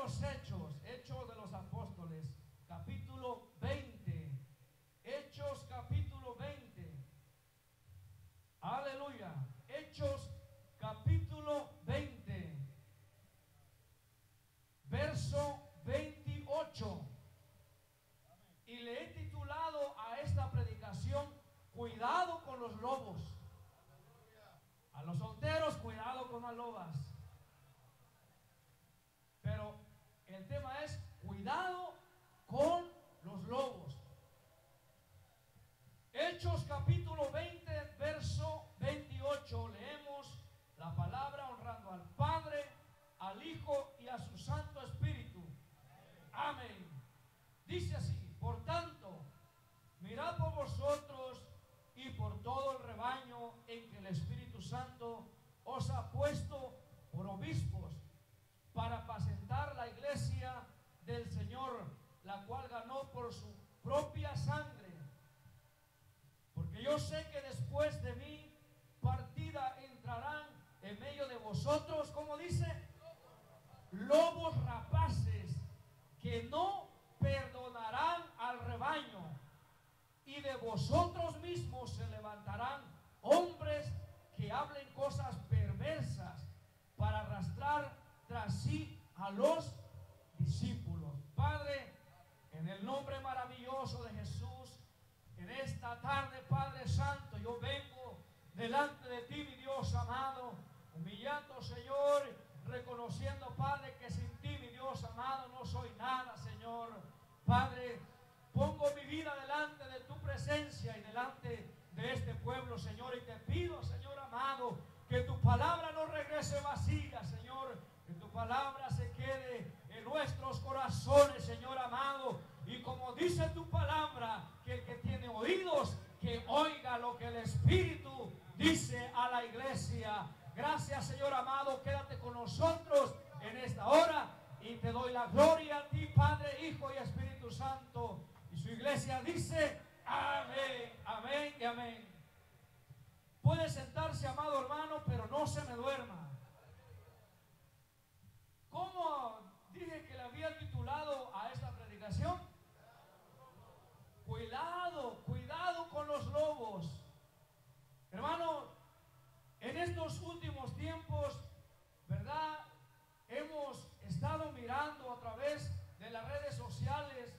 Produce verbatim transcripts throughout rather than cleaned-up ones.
los Hechos, Hechos de los Apóstoles, capítulo veinte. Hechos capítulo veinte. Aleluya. Hechos capítulo veinte. Verso veintiocho. Y le he titulado a esta predicación: cuidado con los lobos. A los solteros, cuidado con las lobas. Pero el tema es cuidado con los lobos. Hechos capítulo veinte, verso veintiocho. Leemos la palabra honrando al Padre, al Hijo y a su Santo Espíritu. Amén. Dice así: por tanto, mirad por vosotros y por todo el rebaño en que el Espíritu Santo os ha puesto por obispos, para apacentar la iglesia del Señor, la cual ganó por su propia sangre. Porque yo sé que después de mi partida entrarán en medio de vosotros, como dice, lobos rapaces, que no perdonarán al rebaño, y de vosotros mismos se levantarán hombres que hablen cosas perversas para arrastrar tras sí a los discípulos. Padre, en el nombre maravilloso de Jesús, en esta tarde, Padre Santo, yo vengo delante de ti, mi Dios amado, humillando, Señor, reconociendo, Padre, que sin ti, mi Dios amado, no soy nada, Señor. Padre, pongo mi vida delante de tu presencia y delante de este pueblo, Señor, y te pido, Señor amado, que tu palabra no regrese vacía, Señor, que tu palabra se quede en nuestros corazones, Señor amado, y como dice tu palabra, que el que tiene oídos, que oiga lo que el Espíritu dice a la iglesia. Gracias, Señor amado, quédate con nosotros en esta hora, y te doy la gloria a ti, Padre, Hijo y Espíritu Santo. Y su iglesia dice amén, amén y amén. Puede sentarse, amado hermano, pero no se me duerma. ¿Cómo dije que le había titulado a esta predicación? Cuidado, cuidado con los lobos. Hermano, en estos últimos tiempos, ¿verdad? Hemos estado mirando a través de las redes sociales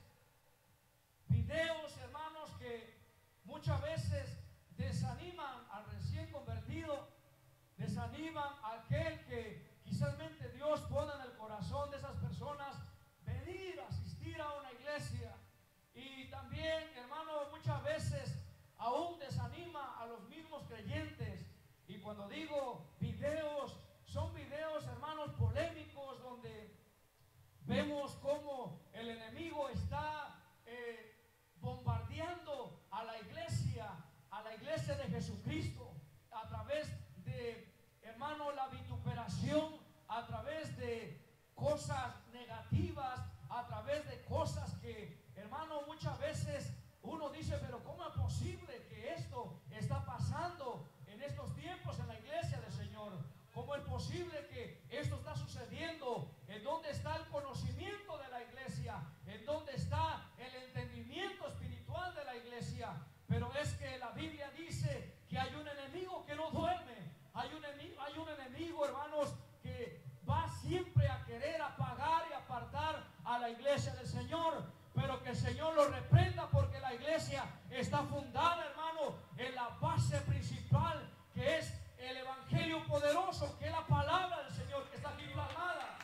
videos, hermanos, que muchas veces desaniman al recién convertido, desaniman a aquel que quizás Dios pone en el corazón de esas personas venir a asistir a una iglesia. Y también, hermano, muchas veces aún desanima a los mismos creyentes. Y cuando digo videos, son videos, hermanos, polémicos, donde vemos cómo el enemigo está eh, bombardeando a la iglesia, a la iglesia de Jesucristo, a través de, hermano, la vituperación, a través de cosas negativas, a través de cosas que, hermano, muchas veces uno dice, pero ¿cómo es posible que esto está pasando en estos tiempos en la iglesia del Señor? ¿Cómo es posible que esto está sucediendo? ¿En dónde está el conocimiento de la iglesia? ¿En dónde está el entendimiento espiritual de la iglesia? Pero es que la Biblia dice que hay un enemigo que no duerme. Hay un enemigo, hay un enemigo, hermanos, que va siempre a querer apagar y apartar a la iglesia del Señor. Pero que el Señor lo reprenda, porque la iglesia está fundada, hermano, en la base principal, que es el evangelio poderoso, que es la palabra del Señor que está aquí plasmada.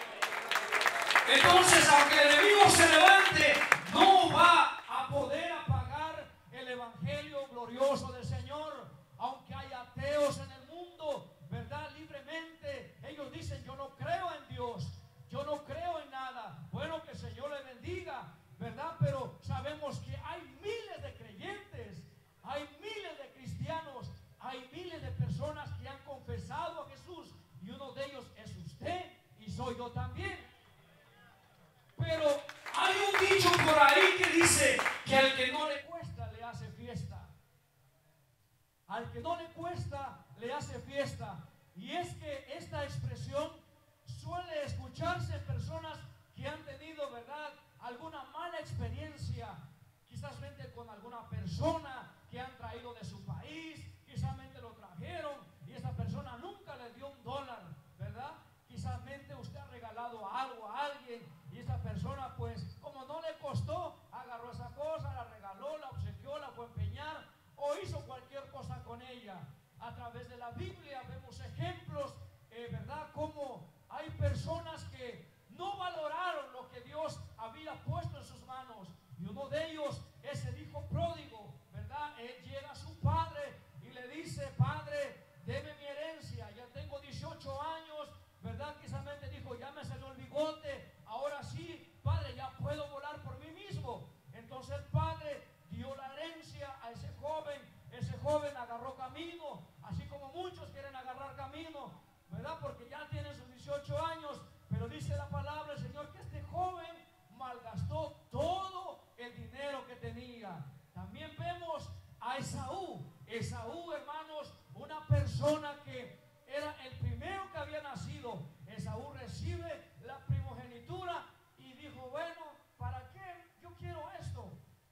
Entonces, aunque el enemigo se levante, no va a poder apagar el evangelio glorioso del Señor. Aunque hay ateos en el mundo, ¿verdad? Libremente ellos dicen, yo no creo en Dios, yo no creo en nada. Bueno, que el Señor le bendiga, ¿verdad? Pero sabemos que hay miles de creyentes, hay miles de cristianos, hay miles de personas que han confesado a Jesús, y uno de ellos es usted y soy yo también. Pero hay un dicho por ahí que dice que al que no le cuesta le hace fiesta. Al que no le cuesta le hace fiesta. Y es que esta expresión suele escucharse en personas con alguna persona que han traído de su país, quizás lo trajeron y esa persona nunca le dio un dólar, ¿verdad? Quizás usted ha regalado algo a alguien y esa persona, pues, como no le costó, agarró esa cosa, la regaló, la obsequió, la fue a empeñar o hizo cualquier cosa con ella. A través de la Biblia vemos ejemplos, eh, ¿verdad? Como hay personas que no valoraron lo que Dios había puesto en sus manos. Y uno de ellos es el hijo pródigo, ¿verdad? Él llega a su padre y le dice: Padre, deme mi herencia, ya tengo dieciocho años, ¿verdad? Quizás dijo: ya me salió el bigote, ahora sí, padre, ya puedo volar por mí mismo. Entonces el padre dio la herencia a ese joven. Ese joven agarró camino, así como muchos quieren agarrar camino, ¿verdad? Porque ya tienen sus dieciocho años, pero dice la palabra del Señor que este joven malgastó todo el dinero que tenía. También vemos a Esaú. Esaú, hermanos, una persona que era el primero que había nacido. Esaú recibe la primogenitura y dijo: bueno, ¿para qué? Yo quiero esto.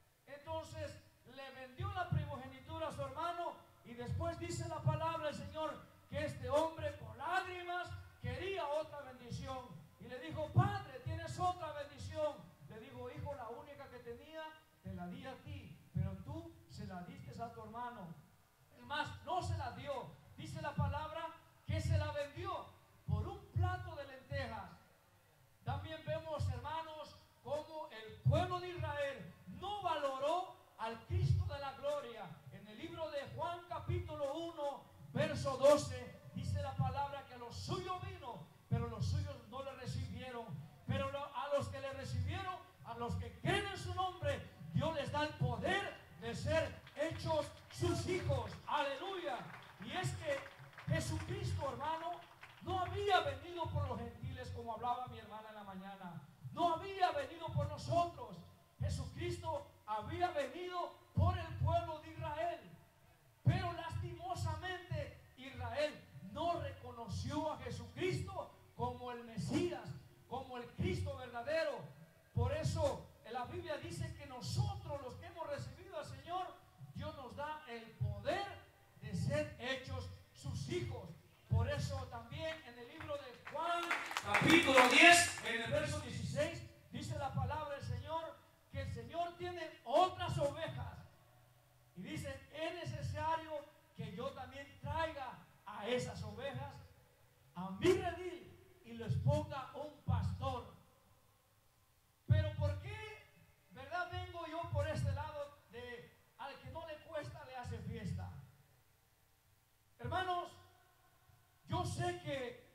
Entonces le vendió la primogenitura a su hermano y después dice la palabra del Señor que este hombre con lágrimas quería otra bendición y le dijo: Padre, ¿tienes otra bendición? Le dijo: hijo, la única que tenía te la di a ti, pero tú se la diste a tu hermano. Es más, no se la dio. Dice la palabra que se la vendió por un plato de lentejas. También vemos, hermanos, cómo el pueblo de Israel no valoró al Cristo de la gloria. En el libro de Juan capítulo uno, verso doce, dice la palabra que a los suyos vino, pero los suyos no le recibieron. Pero a los que le recibieron, a los que creen en su nombre, Dios les da el poder de ser hechos sus hijos. Aleluya. Y es que Jesucristo, hermano, no había venido por los gentiles, como hablaba mi hermana en la mañana. No había venido por nosotros. Jesucristo había venido por el pueblo de Israel. Pero lastimosamente Israel no reconoció a Jesucristo como el Mesías, como el Cristo verdadero. Por eso la Biblia dice que nosotros, los que hemos recibido al Señor, Dios nos da el poder de ser hechos sus hijos. Por eso también en el libro de Juan capítulo diez, en el verso dieciséis, dice la palabra del Señor que el Señor tiene otras ovejas y dice: es necesario que yo también traiga a esas ovejas a mi redil y les ponga un pastor. Pero ¿por qué, verdad, vengo yo por este lado de al que no le cuesta le hace fiesta? Hermanos, yo sé que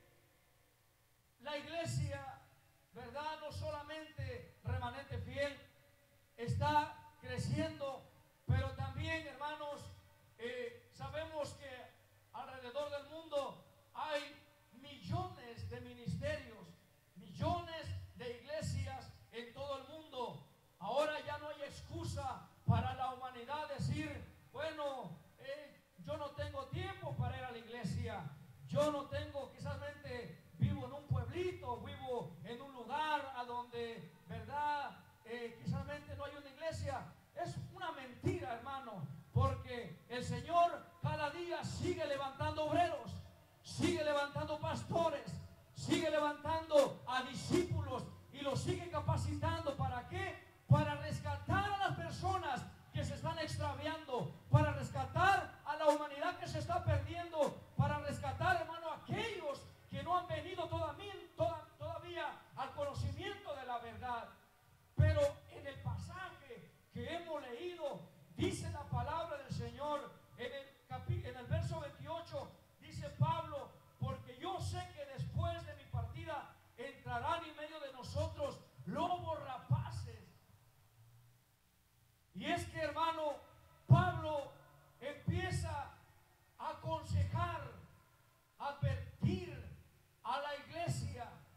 la iglesia, verdad, no solamente Remanente Fiel, está creciendo, pero también, hermanos, eh, sabemos que alrededor del mundo hay millones de ministerios, millones de iglesias en todo el mundo. Ahora ya no hay excusa para la humanidad decir: bueno, eh, yo no tengo tiempo para ir a la iglesia, yo no tengo, quizás vivo en un pueblito, vivo en un lugar a donde, verdad, eh, quizás no hay una iglesia. Es una mentira, hermano, porque el Señor cada día sigue levantando obreros, sigue levantando pastores, sigue levantando a discípulos y los sigue capacitando. ¿Para qué? Para rescatar a las personas que se están extraviando, para rescatar a la humanidad que se está perdiendo, para rescatar, hermano, a aquellos que no han venido todavía, todavía al conocimiento de la verdad. Pero en el pasaje que hemos leído, dice la palabra del Señor, en el, capi, en el verso veintiocho, dice Pablo: porque yo sé que después de mi partida entrarán en medio de nosotros lobos rapaces. Y es que, hermano, Pablo empieza a aconsejar, a advertir a la iglesia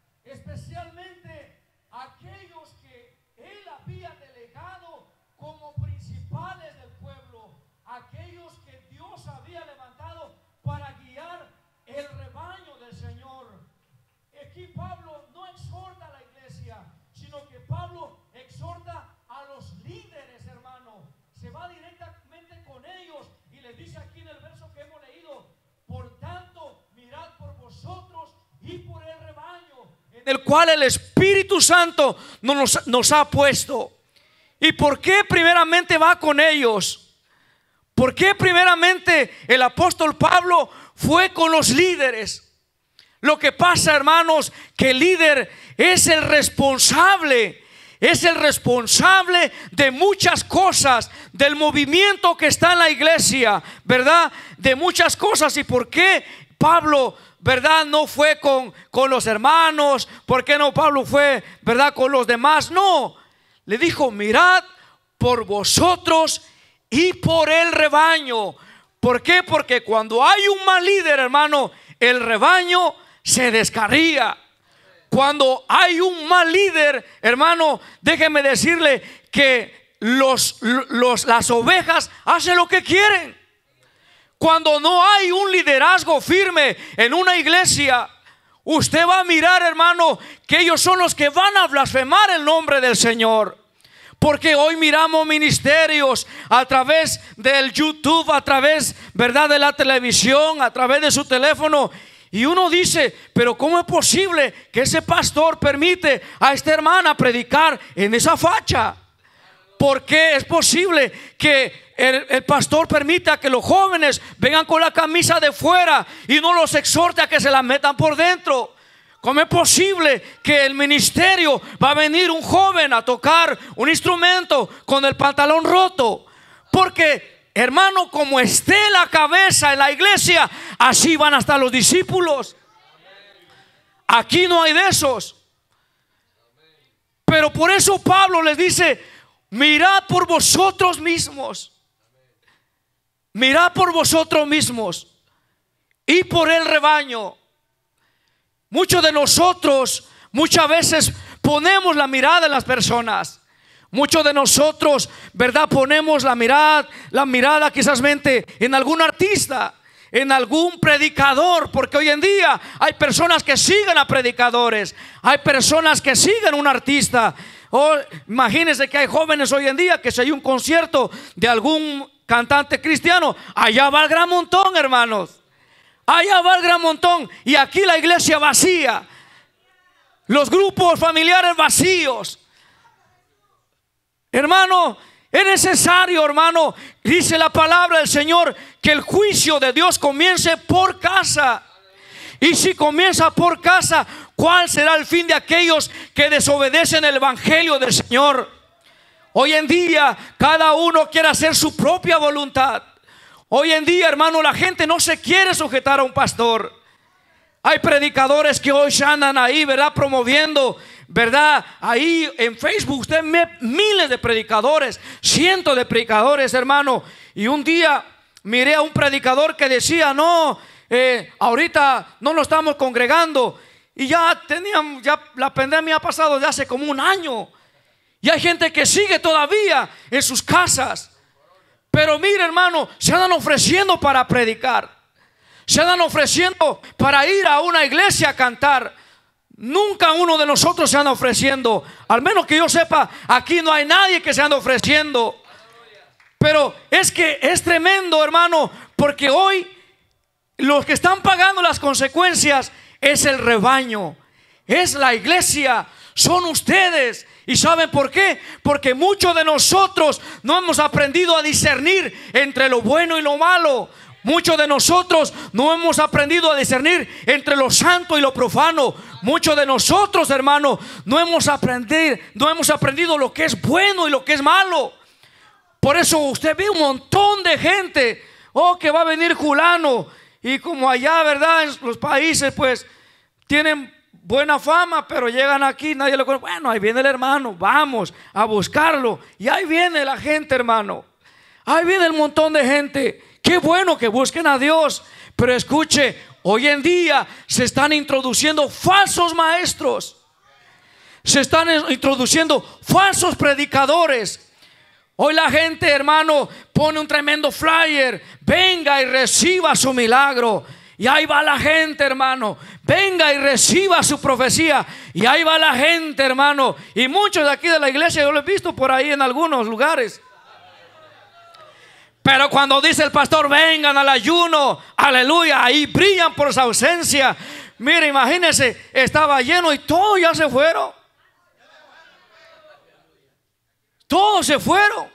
el cual el Espíritu Santo nos, nos ha puesto. ¿Y por qué primeramente va con ellos? ¿Por qué primeramente el apóstol Pablo fue con los líderes? Lo que pasa, hermanos, que el líder es el responsable, es el responsable de muchas cosas, del movimiento que está en la iglesia, ¿verdad? De muchas cosas. ¿Y por qué Pablo, verdad, no fue con, con los hermanos? ¿Por qué no Pablo fue, verdad, con los demás? No, le dijo: mirad por vosotros y por el rebaño. ¿Por qué? Porque cuando hay un mal líder, hermano, el rebaño se descarría. Cuando hay un mal líder, hermano, déjeme decirle que los, los, las ovejas hacen lo que quieren. Cuando no hay un liderazgo firme en una iglesia, usted va a mirar, hermano, que ellos son los que van a blasfemar el nombre del Señor. Porque hoy miramos ministerios a través del YouTube, a través, verdad, de la televisión, a través de su teléfono. Y uno dice: pero ¿cómo es posible que ese pastor permite a esta hermana predicar en esa facha? ¿Por qué es posible que el, el pastor permita que los jóvenes vengan con la camisa de fuera y no los exhorte a que se la metan por dentro? ¿Cómo es posible que el ministerio va a venir un joven a tocar un instrumento con el pantalón roto? Porque, hermano, como esté la cabeza en la iglesia, así van a estar los discípulos. Aquí no hay de esos. Pero por eso Pablo les dice: mirad por vosotros mismos. Mirad por vosotros mismos y por el rebaño. Muchos de nosotros muchas veces ponemos la mirada en las personas. Muchos de nosotros, verdad, ponemos la mirada, la mirada quizás mente en algún artista, en algún predicador, porque hoy en día hay personas que siguen a predicadores, hay personas que siguen a un artista. Oh, imagínense que hay jóvenes hoy en día que si hay un concierto de algún cantante cristiano, allá va el gran montón, hermanos. Allá va el gran montón. Y aquí la iglesia vacía, los grupos familiares vacíos. Hermano, es necesario, hermano, dice la palabra del Señor, que el juicio de Dios comience por casa. Y si comienza por casa, ¿cuál será el fin de aquellos que desobedecen el evangelio del Señor? Hoy en día cada uno quiere hacer su propia voluntad. Hoy en día, hermano, la gente no se quiere sujetar a un pastor. Hay predicadores que hoy se andan ahí, ¿verdad?, promoviendo, ¿verdad? Ahí en Facebook usted ve miles de predicadores, cientos de predicadores, hermano. Y un día miré a un predicador que decía: no, eh, ahorita no nos estamos congregando. Y ya tenían, ya la pandemia ha pasado de hace como un año. Y hay gente que sigue todavía en sus casas. Pero mire, hermano, se andan ofreciendo para predicar, se andan ofreciendo para ir a una iglesia a cantar. Nunca uno de nosotros se anda ofreciendo. Al menos que yo sepa, aquí no hay nadie que se anda ofreciendo. Pero es que es tremendo, hermano, porque hoy los que están pagando las consecuencias es el rebaño, es la iglesia, son ustedes. ¿Y saben por qué? Porque muchos de nosotros no hemos aprendido a discernir entre lo bueno y lo malo. Muchos de nosotros no hemos aprendido a discernir entre lo santo y lo profano. Muchos de nosotros, hermano, no hemos aprendido, no hemos aprendido lo que es bueno y lo que es malo. Por eso usted ve un montón de gente, oh, que va a venir fulano. Y como allá, ¿verdad?, en los países pues tienen buena fama, pero llegan aquí, nadie lo conoce. Bueno, ahí viene el hermano, vamos a buscarlo. Y ahí viene la gente, hermano. Ahí viene el montón de gente. Qué bueno que busquen a Dios. Pero escuche, hoy en día se están introduciendo falsos maestros, se están introduciendo falsos predicadores. Hoy la gente, hermano, pone un tremendo flyer: venga y reciba su milagro. Y ahí va la gente, hermano: venga y reciba su profecía. Y ahí va la gente, hermano. Y muchos de aquí de la iglesia yo lo he visto por ahí en algunos lugares. Pero cuando dice el pastor: vengan al ayuno, aleluya, ahí brillan por su ausencia. Mire, imagínense, estaba lleno y todos ya se fueron. Todos se fueron.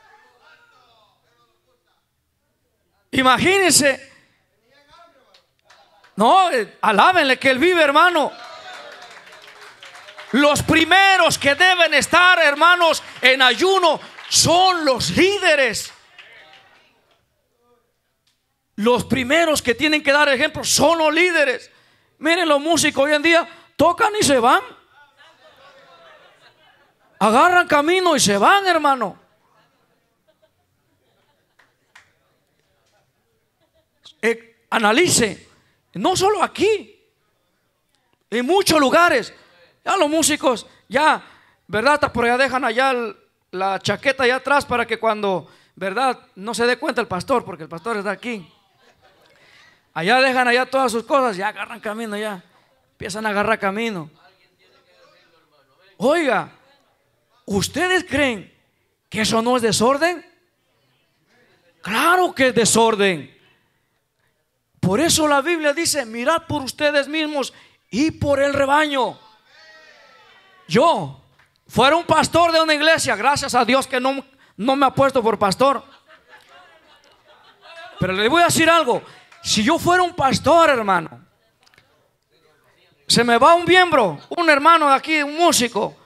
Imagínense. No, alábenle que Él vive, hermano. Los primeros que deben estar, hermanos, en ayuno son los líderes. Los primeros que tienen que dar ejemplo son los líderes. Miren, los músicos hoy en día tocan y se van. Agarran camino y se van, hermano. Eh, analice, no solo aquí, en muchos lugares. Ya los músicos, ya, ¿verdad? Hasta por allá dejan allá el, la chaqueta allá atrás para que cuando, ¿verdad? No se dé cuenta el pastor, porque el pastor está aquí. Allá dejan allá todas sus cosas, ya agarran camino, ya empiezan a agarrar camino. Oiga, ¿ustedes creen que eso no es desorden? Claro que es desorden. Por eso la Biblia dice: mirad por ustedes mismos y por el rebaño. Yo fuera un pastor de una iglesia, gracias a Dios que no, no me ha puesto por pastor. Pero le voy a decir algo: si yo fuera un pastor, hermano, se me va un miembro, un hermano de aquí, un músico,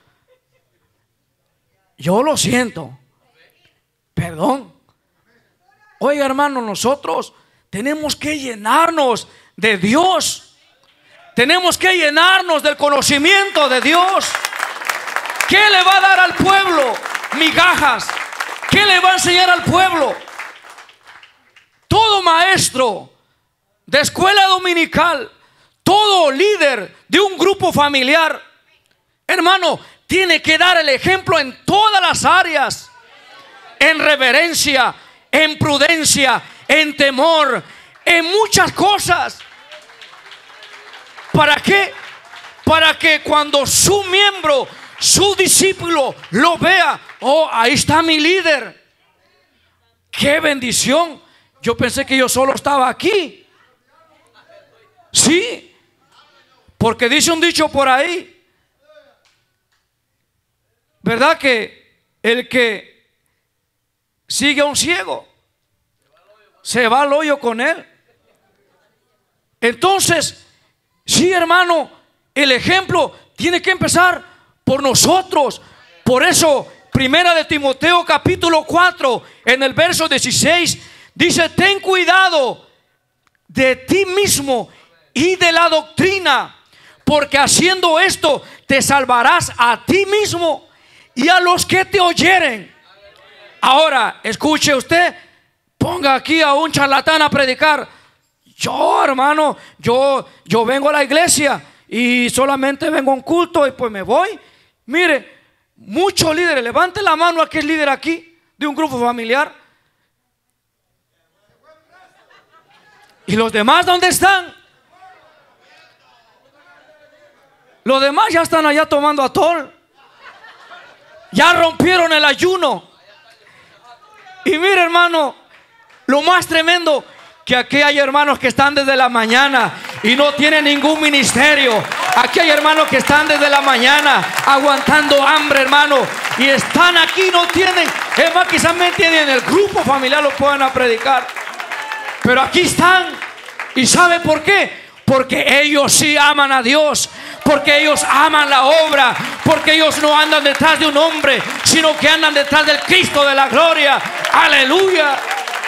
yo lo siento, perdón. Oiga, hermano, nosotros tenemos que llenarnos de Dios. Tenemos que llenarnos del conocimiento de Dios. ¿Qué le va a dar al pueblo? Migajas. ¿Qué le va a enseñar al pueblo? Todo maestro de escuela dominical, todo líder de un grupo familiar, hermano, tiene que dar el ejemplo en todas las áreas. En reverencia, en prudencia, en temor, en muchas cosas. ¿Para qué? Para que cuando su miembro, su discípulo lo vea: oh, ahí está mi líder. ¡Qué bendición! Yo pensé que yo solo estaba aquí. Sí, porque dice un dicho por ahí, ¿verdad? Que el que sigue a un ciego se va al hoyo con él. Entonces, sí, hermano, el ejemplo tiene que empezar por nosotros. Por eso, primera de Timoteo capítulo cuatro, en el verso dieciséis, dice: ten cuidado de ti mismo y de la doctrina, porque haciendo esto te salvarás a ti mismo y a los que te oyeren. Ahora, escuche usted, ponga aquí a un charlatán a predicar: yo, hermano, yo, yo vengo a la iglesia y solamente vengo a un culto y pues me voy. Mire, muchos líderes, levante la mano a que es líder aquí de un grupo familiar. ¿Y los demás dónde están? Los demás ya están allá tomando atol. Ya rompieron el ayuno. Y mire, hermano, lo más tremendo, que aquí hay hermanos que están desde la mañana y no tienen ningún ministerio. Aquí hay hermanos que están desde la mañana aguantando hambre, hermano, y están aquí, no tienen, es más, quizás me tienen el grupo familiar, lo puedan a predicar, pero aquí están. ¿Y sabe por qué? Porque ellos sí aman a Dios, porque ellos aman la obra, porque ellos no andan detrás de un hombre, sino que andan detrás del Cristo de la gloria. Aleluya.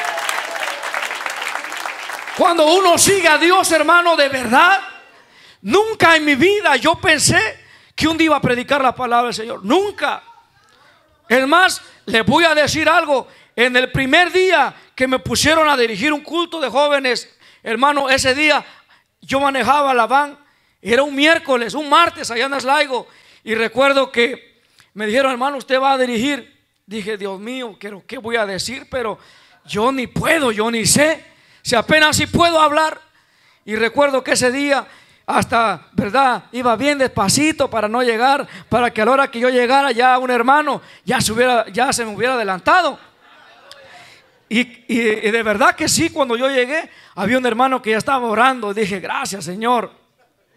Cuando uno sigue a Dios, hermano, de verdad, nunca en mi vida yo pensé que un día iba a predicar la palabra del Señor. Nunca. Es más, les voy a decir algo. En el primer día que me pusieron a dirigir un culto de jóvenes, hermano, ese día yo manejaba la van. Era un miércoles, un martes allá en Aslaigo. Y recuerdo que me dijeron: hermano, usted va a dirigir. Dije: Dios mío, ¿qué voy a decir? Pero yo ni puedo, yo ni sé. Si apenas si puedo hablar. Y recuerdo que ese día hasta, ¿verdad?, iba bien despacito para no llegar, para que a la hora que yo llegara ya un hermano ya se, hubiera, ya se me hubiera adelantado. Y, y, y de verdad que sí, cuando yo llegué había un hermano que ya estaba orando. Dije: gracias, Señor.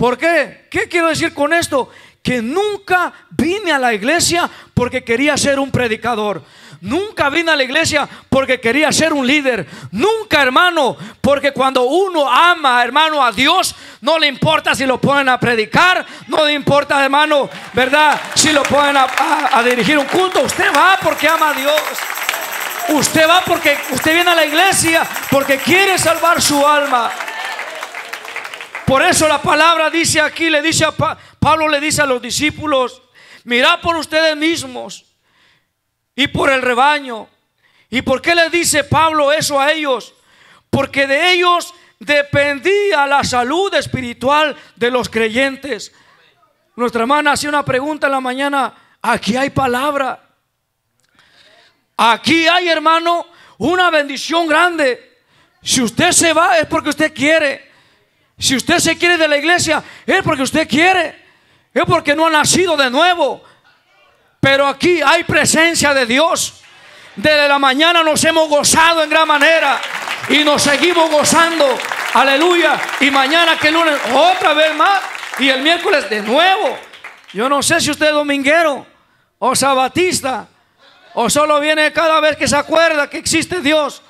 ¿Por qué? ¿Qué quiero decir con esto? Que nunca vine a la iglesia porque quería ser un predicador. Nunca vine a la iglesia porque quería ser un líder. Nunca, hermano, porque cuando uno ama, hermano, a Dios, no le importa si lo ponen a predicar, no le importa, hermano, ¿verdad? Si lo ponen a, a, a dirigir un culto. Usted va porque ama a Dios. Usted va porque usted viene a la iglesia porque quiere salvar su alma. Por eso la palabra dice aquí, le dice a pa, Pablo le dice a los discípulos: mirad por ustedes mismos y por el rebaño. ¿Y por qué les dice Pablo eso a ellos? Porque de ellos dependía la salud espiritual de los creyentes. Nuestra hermana hacía una pregunta en la mañana. Aquí hay palabra. Aquí hay, hermano, una bendición grande. Si usted se va es porque usted quiere. Si usted se quiere de la iglesia es porque usted quiere. Es porque no ha nacido de nuevo. Pero aquí hay presencia de Dios. Desde la mañana nos hemos gozado en gran manera y nos seguimos gozando. Aleluya. Y mañana, que el lunes, otra vez más. Y el miércoles de nuevo. Yo no sé si usted es dominguero o sabatista, o solo viene cada vez que se acuerda que existe Dios.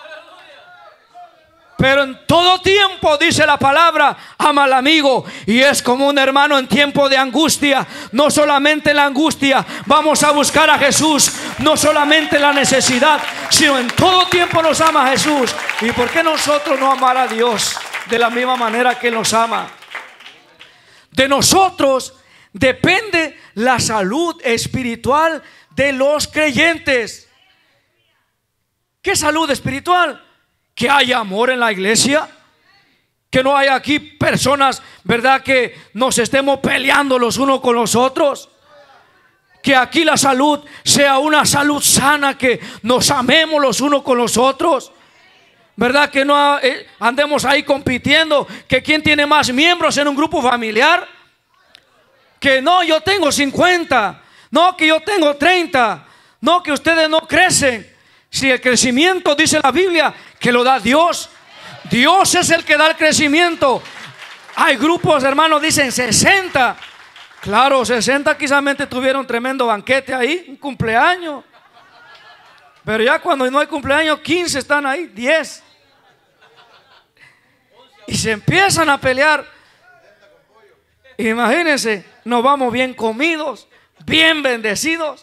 Pero en todo tiempo, dice la palabra, ama al amigo. Y es como un hermano en tiempo de angustia. No solamente la angustia, vamos a buscar a Jesús. No solamente la necesidad, sino en todo tiempo nos ama Jesús. ¿Y por qué nosotros no amar a Dios de la misma manera que Él nos ama? De nosotros depende la salud espiritual de los creyentes. ¿Qué salud espiritual? Que haya amor en la iglesia, que no haya aquí personas, ¿verdad?, que nos estemos peleando los unos con los otros. Que aquí la salud sea una salud sana, que nos amemos los unos con los otros, ¿verdad? Que no eh, andemos ahí compitiendo, que quién tiene más miembros en un grupo familiar. Que no, yo tengo cincuenta, no, que yo tengo treinta, no, que ustedes no crecen. Si el crecimiento, dice la Biblia, que lo da Dios. Dios es el que da el crecimiento. Hay grupos, hermanos, dicen sesenta. Claro, sesenta quizás tuvieron un tremendo banquete ahí, un cumpleaños. Pero ya cuando no hay cumpleaños, quince están ahí, diez. Y se empiezan a pelear. Imagínense, nos vamos bien comidos, bien bendecidos.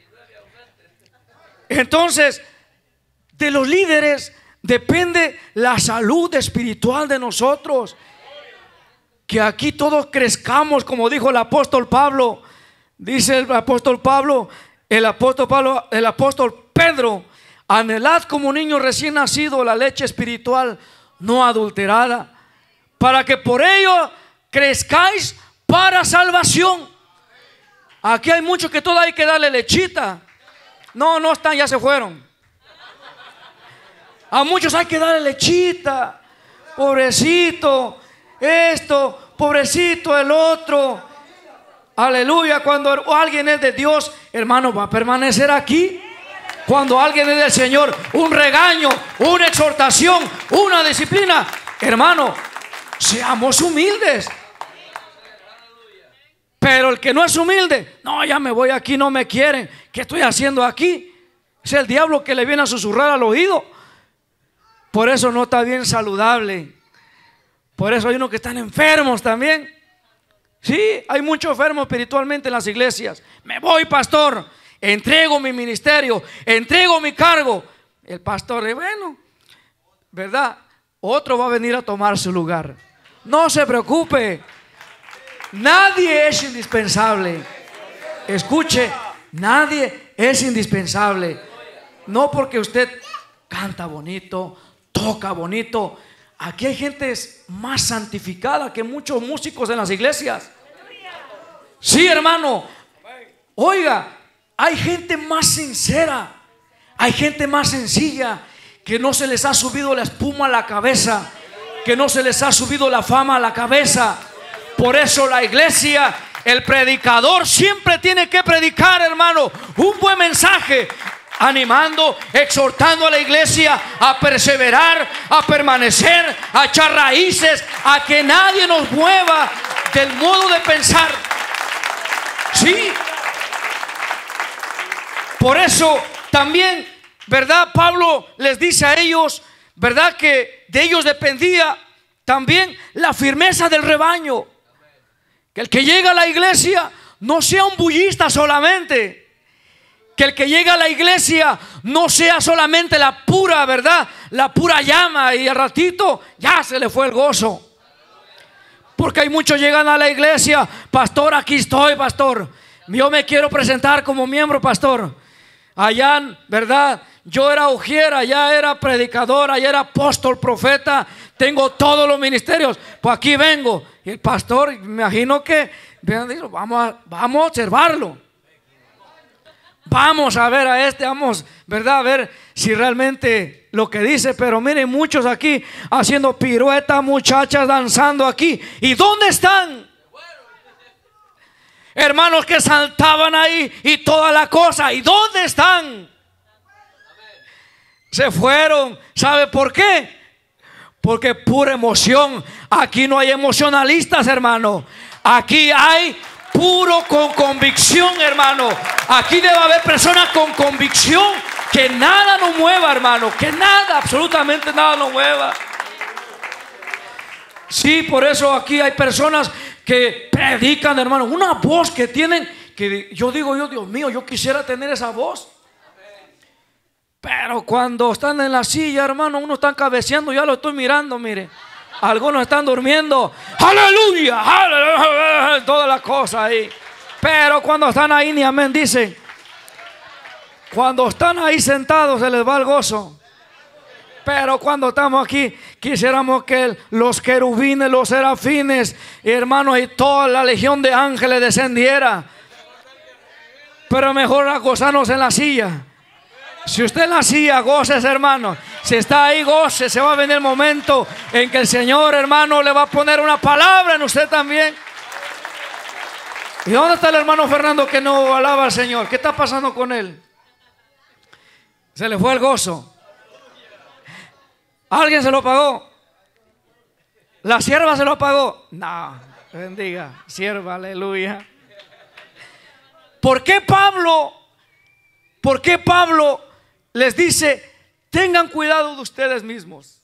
Entonces, de los líderes depende la salud espiritual de nosotros. Que aquí todos crezcamos, como dijo el apóstol Pablo. Dice el apóstol Pablo, el apóstol Pablo, el apóstol Pedro: anhelad como niño recién nacido la leche espiritual no adulterada, para que por ello crezcáis para salvación. Aquí hay muchos que todavía hay que darle lechita. No, no están, ya se fueron. A muchos hay que darle lechita. Pobrecito esto, pobrecito el otro. Aleluya. Cuando alguien es de Dios, hermano, va a permanecer aquí. Cuando alguien es del Señor, un regaño, una exhortación, una disciplina, hermano, seamos humildes. Pero el que no es humilde, no, ya me voy aquí, no me quieren. ¿Qué estoy haciendo aquí? Es el diablo que le viene a susurrar al oído. Por eso no está bien saludable. Por eso hay unos que están enfermos también. Sí, hay muchos enfermos espiritualmente en las iglesias. Me voy, pastor, entrego mi ministerio, entrego mi cargo. El pastor es bueno, ¿verdad? Otro va a venir a tomar su lugar. No se preocupe. Nadie es indispensable. Escuche, nadie es indispensable. No porque usted canta bonito, toca bonito. Aquí hay gente más santificada que muchos músicos en las iglesias. Sí, hermano. Oiga, hay gente más sincera, hay gente más sencilla, que no se les ha subido la espuma a la cabeza, que no se les ha subido la fama a la cabeza. Por eso la iglesia, el predicador siempre tiene que predicar, hermano, un buen mensaje, animando, exhortando a la iglesia a perseverar, a permanecer, a echar raíces, a que nadie nos mueva del modo de pensar. Sí. Por eso también, ¿verdad? Pablo les dice a ellos, ¿verdad? Que de ellos dependía también la firmeza del rebaño. Que el que llega a la iglesia no sea un bullista solamente. Que el que llega a la iglesia no sea solamente la pura, ¿verdad? La pura llama y al ratito ya se le fue el gozo. Porque hay muchos llegan a la iglesia, pastor, aquí estoy, pastor. Yo me quiero presentar como miembro, pastor. Allá, ¿verdad? Yo era ujier, allá era predicador, allá era apóstol, profeta. Tengo todos los ministerios. Pues aquí vengo. Y el pastor, me imagino que vamos a, vamos a observarlo. Vamos a ver a este, vamos, ¿verdad? A ver si realmente lo que dice. Pero miren, muchos aquí haciendo piruetas, muchachas danzando aquí. ¿Y dónde están? Hermanos que saltaban ahí y toda la cosa. ¿Y dónde están? Se fueron. ¿Sabe por qué? Porque pura emoción. Aquí no hay emocionalistas, hermano. Aquí hay puro con convicción, hermano. Aquí debe haber personas con convicción. Que nada nos mueva, hermano. Que nada, absolutamente nada nos mueva. Sí, por eso aquí hay personas que predican, hermano, una voz que tienen, que yo digo yo, Dios mío, yo quisiera tener esa voz. Pero cuando están en la silla, hermano, uno está cabeceando, ya lo estoy mirando, mire. Algunos están durmiendo. Aleluya, aleluya, todas las cosas ahí. Pero cuando están ahí ni amén dicen. Cuando están ahí sentados se les va el gozo. Pero cuando estamos aquí, quisiéramos que los querubines, los serafines, hermanos, y toda la legión de ángeles descendiera. Pero mejor a gozarnos en la silla. Si usted en la silla, goces, hermano. Si está ahí, goce. Se va a venir el momento en que el Señor, hermano, le va a poner una palabra en usted también. ¿Y dónde está el hermano Fernando que no alaba al Señor? ¿Qué está pasando con él? Se le fue el gozo. ¿Alguien se lo pagó? ¿La sierva se lo pagó? No, bendiga, sierva, aleluya. ¿Por qué Pablo, por qué Pablo les dice, tengan cuidado de ustedes mismos?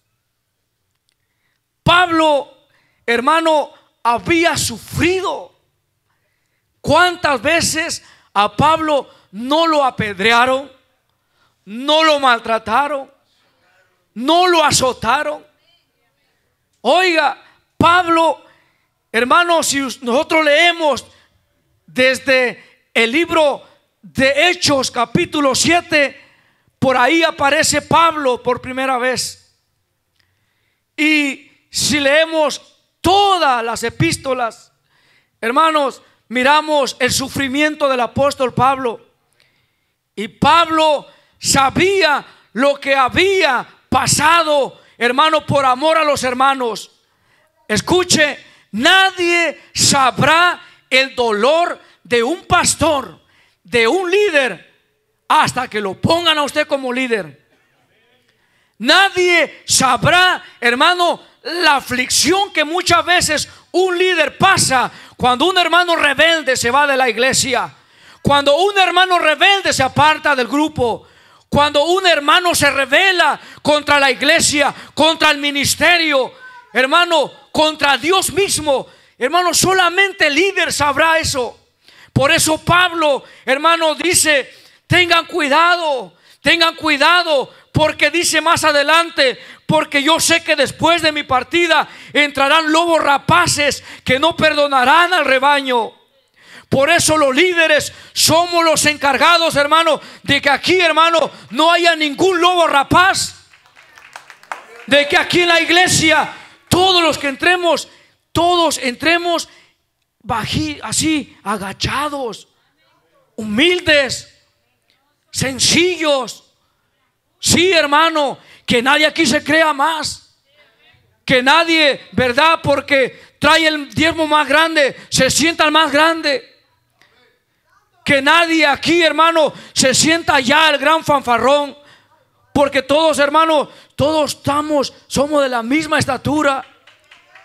Pablo, hermano, había sufrido. ¿Cuántas veces a Pablo no lo apedrearon? No lo maltrataron. No lo azotaron. Oiga, Pablo, hermano, si nosotros leemos desde el libro de Hechos capítulo siete, por ahí aparece Pablo por primera vez. Y si leemos todas las epístolas, hermanos, miramos el sufrimiento del apóstol Pablo. Y Pablo sabía lo que había pasado, hermano, por amor a los hermanos. Escuche, nadie sabrá el dolor de un pastor, de un líder, hasta que lo pongan a usted como líder. Nadie sabrá, hermano, la aflicción que muchas veces un líder pasa cuando un hermano rebelde se va de la iglesia, cuando un hermano rebelde se aparta del grupo, cuando un hermano se rebela contra la iglesia, contra el ministerio, hermano, contra Dios mismo. Hermano, solamente el líder sabrá eso. Por eso Pablo, hermano, dice, tengan cuidado, tengan cuidado, porque dice más adelante, porque yo sé que después de mi partida entrarán lobos rapaces que no perdonarán al rebaño. Por eso los líderes somos los encargados, hermano, de que aquí, hermano, no haya ningún lobo rapaz. De que aquí en la iglesia, todos los que entremos, todos entremos bají, así, agachados, humildes, sencillos. Sí, hermano, que nadie aquí se crea más. Que nadie, ¿verdad? Porque trae el diezmo más grande, se sienta el más grande. Que nadie aquí, hermano, se sienta ya el gran fanfarrón. Porque todos, hermano, todos estamos, somos de la misma estatura.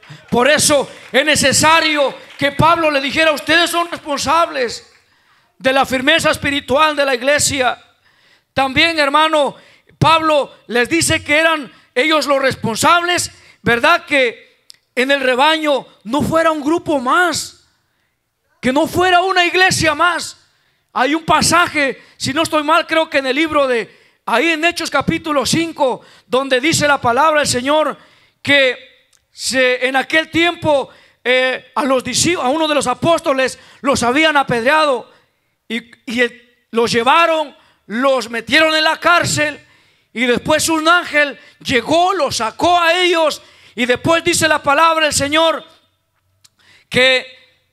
Por eso es necesario que Pablo le dijera: ustedes son responsables de la firmeza espiritual de la iglesia. También, hermano, Pablo les dice que eran ellos los responsables, ¿verdad? Que en el rebaño no fuera un grupo más, que no fuera una iglesia más. Hay un pasaje, si no estoy mal, creo que en el libro de, ahí en Hechos capítulo cinco, donde dice la palabra del Señor que se, en aquel tiempo eh, a, los, a uno de los apóstoles los habían apedreado y, y el, los llevaron, los metieron en la cárcel, y después un ángel llegó, los sacó a ellos, y después dice la palabra del Señor que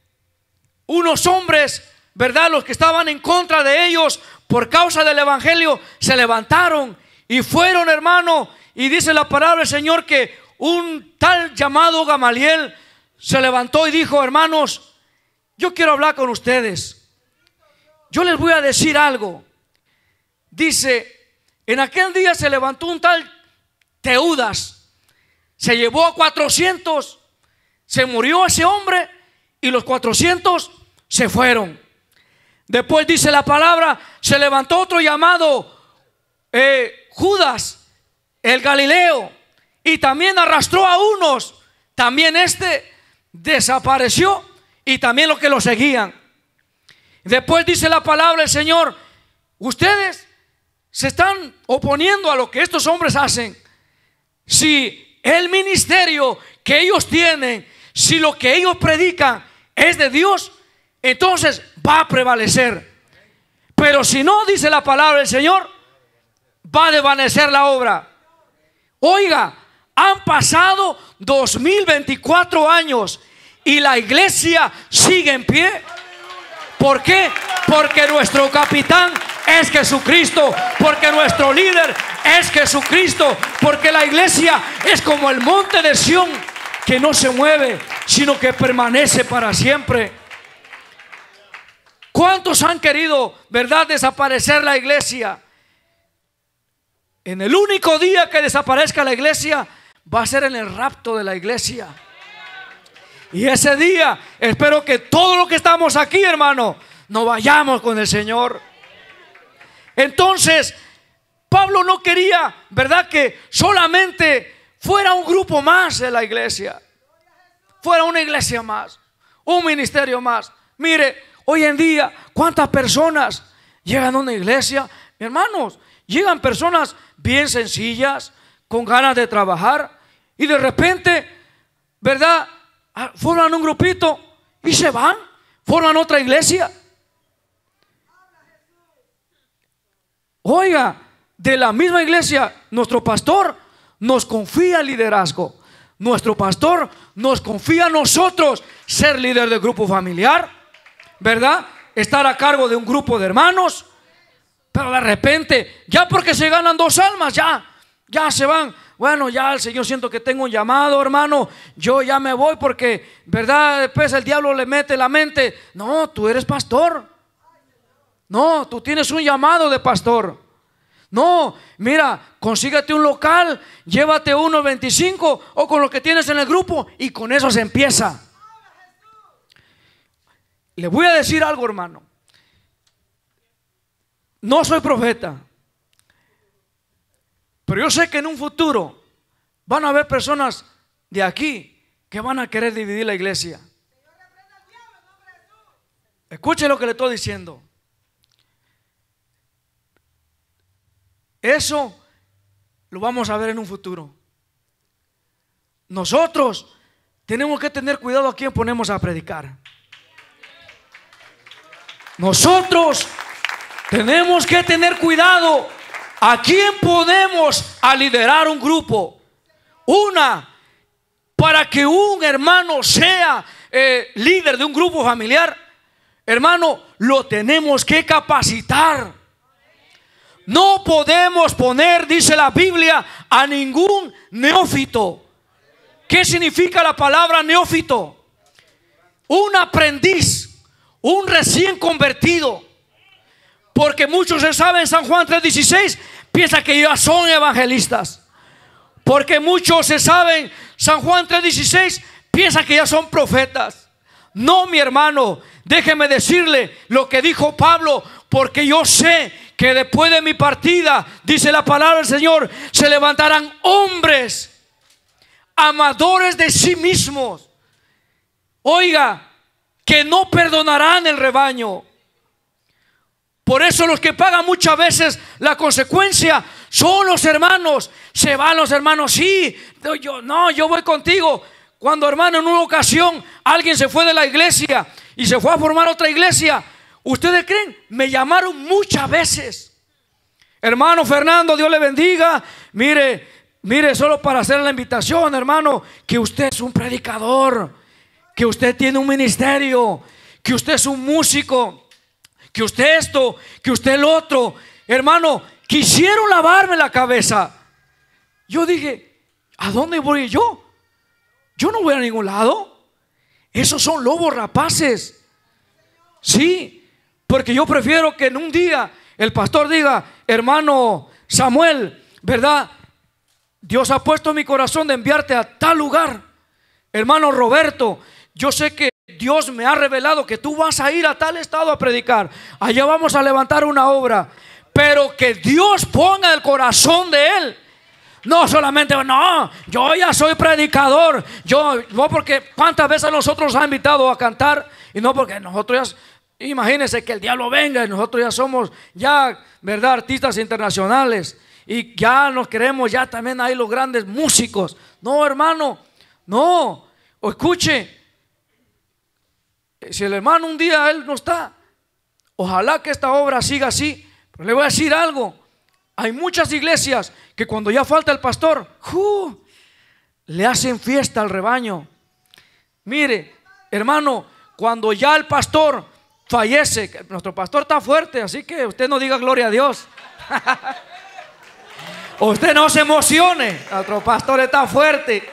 unos hombres, ¿verdad?, los que estaban en contra de ellos por causa del evangelio, se levantaron y fueron, hermano, y dice la palabra del Señor que un tal llamado Gamaliel se levantó y dijo: hermanos, yo quiero hablar con ustedes, yo les voy a decir algo. Dice: en aquel día se levantó un tal Teudas, se llevó a cuatrocientos, se murió ese hombre y los cuatrocientos se fueron. Después dice la palabra, se levantó otro llamado eh, Judas, el Galileo, y también arrastró a unos. También este desapareció, y también los que lo seguían. Después dice la palabra del Señor: ustedes se están oponiendo a lo que estos hombres hacen. Si el ministerio que ellos tienen, si lo que ellos predican es de Dios, entonces va a prevalecer. Pero si no, dice la palabra del Señor, va a desvanecer la obra. Oiga, han pasado dos mil veinticuatro años y la iglesia sigue en pie. ¿Por qué? Porque nuestro capitán es Jesucristo, porque nuestro líder es Jesucristo, porque la iglesia es como el monte de Sión, que no se mueve, sino que permanece para siempre. ¿Cuántos han querido, verdad, desaparecer la iglesia? En el único día que desaparezca la iglesia va a ser en el rapto de la iglesia. Y ese día espero que todos los que estamos aquí, hermano, nos vayamos con el Señor. Entonces Pablo no quería, ¿verdad?, que solamente fuera un grupo más de la iglesia, fuera una iglesia más, un ministerio más. Mire, hoy en día, ¿cuántas personas llegan a una iglesia? Hermanos, llegan personas bien sencillas, con ganas de trabajar, y de repente, ¿verdad?, forman un grupito y se van, forman otra iglesia. Oiga, de la misma iglesia, nuestro pastor nos confía el liderazgo. Nuestro pastor nos confía a nosotros ser líder del grupo familiar, ¿verdad?, estar a cargo de un grupo de hermanos. Pero de repente, ya porque se ganan dos almas, ya, ya se van. Bueno, ya el Señor, siento que tengo un llamado, hermano, yo ya me voy porque, ¿verdad?, después el diablo le mete la mente. No, tú eres pastor. No, tú tienes un llamado de pastor. No, mira, consígate un local, llévate unos veinticinco o con lo que tienes en el grupo, y con eso se empieza. Le voy a decir algo, hermano. No soy profeta, pero yo sé que en un futuro van a haber personas de aquí que van a querer dividir la iglesia. Escuche lo que le estoy diciendo. Eso lo vamos a ver en un futuro. Nosotros tenemos que tener cuidado a quién ponemos a predicar. Nosotros tenemos que tener cuidado a quién podemos a liderar un grupo. Una, para que un hermano sea eh, líder de un grupo familiar, hermano, lo tenemos que capacitar. No podemos poner, dice la Biblia, a ningún neófito. ¿Qué significa la palabra neófito? Un aprendiz, un recién convertido. Porque muchos se saben San Juan tres dieciséis, piensan que ya son evangelistas. Porque muchos se saben San Juan tres dieciséis, piensa que ya son profetas. No, mi hermano, déjeme decirle lo que dijo Pablo, porque yo sé que después de mi partida, dice la palabra del Señor, se levantarán hombres amadores de sí mismos. Oiga, que no perdonarán el rebaño. Por eso los que pagan muchas veces la consecuencia son los hermanos. Se van los hermanos, sí, yo, no, yo voy contigo. Cuando, hermano, en una ocasión alguien se fue de la iglesia y se fue a formar otra iglesia, ¿ustedes creen? Me llamaron muchas veces. Hermano Fernando, Dios le bendiga. Mire, mire, solo para hacer la invitación, hermano, que usted es un predicador, que usted tiene un ministerio, que usted es un músico, que usted esto, que usted el otro. Hermano, quisieron lavarme la cabeza. Yo dije, ¿a dónde voy yo? Yo no voy a ningún lado. Esos son lobos rapaces. Sí, porque yo prefiero que en un día el pastor diga, hermano Samuel, ¿verdad? Dios ha puesto en mi corazón de enviarte a tal lugar. Hermano Roberto, yo sé que Dios me ha revelado que tú vas a ir a tal estado a predicar. Allá vamos a levantar una obra. Pero que Dios ponga el corazón de él. No solamente, no, yo ya soy predicador. Yo, no, porque cuántas veces nosotros nos ha invitado a cantar. Y no porque nosotros ya, imagínense que el diablo venga y nosotros ya somos ya, ¿verdad?, artistas internacionales. Y ya nos queremos, ya también hay los grandes músicos. No, hermano, no. O escuche, si el hermano un día él no está, ojalá que esta obra siga así. Pero le voy a decir algo. Hay muchas iglesias que cuando ya falta el pastor, uh, le hacen fiesta al rebaño. Mire, hermano, cuando ya el pastor fallece, nuestro pastor está fuerte, así que usted no diga gloria a Dios. Usted no se emocione, nuestro pastor está fuerte.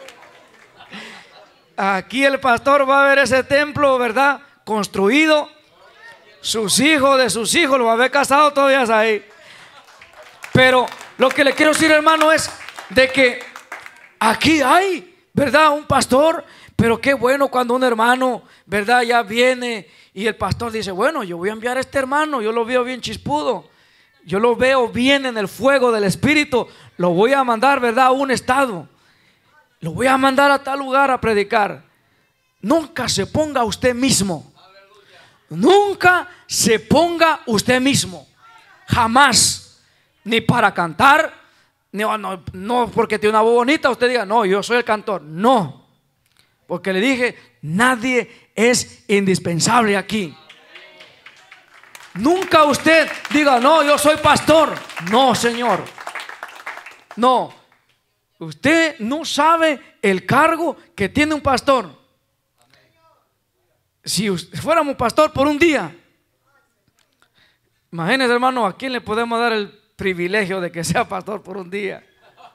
Aquí el pastor va a ver ese templo, ¿verdad?, construido. Sus hijos de sus hijos lo va a haber casado todavía ahí. Pero lo que le quiero decir, hermano, es de que aquí hay, ¿verdad?, un pastor. Pero qué bueno cuando un hermano, ¿verdad?, ya viene y el pastor dice, bueno, yo voy a enviar a este hermano, yo lo veo bien chispudo, yo lo veo bien en el fuego del Espíritu, lo voy a mandar, ¿verdad?, a un estado, lo voy a mandar a tal lugar a predicar. Nunca se ponga usted mismo. Nunca se ponga usted mismo. Jamás. Ni para cantar, no, no, no porque tiene una voz bonita usted diga, no, yo soy el cantor. No, porque le dije, nadie es indispensable aquí. Nunca usted diga, no, yo soy pastor. No, señor. No, usted no sabe el cargo que tiene un pastor. Si fuéramos pastor por un día, imagínese, hermano, ¿a quién le podemos dar el privilegio de que sea pastor por un día?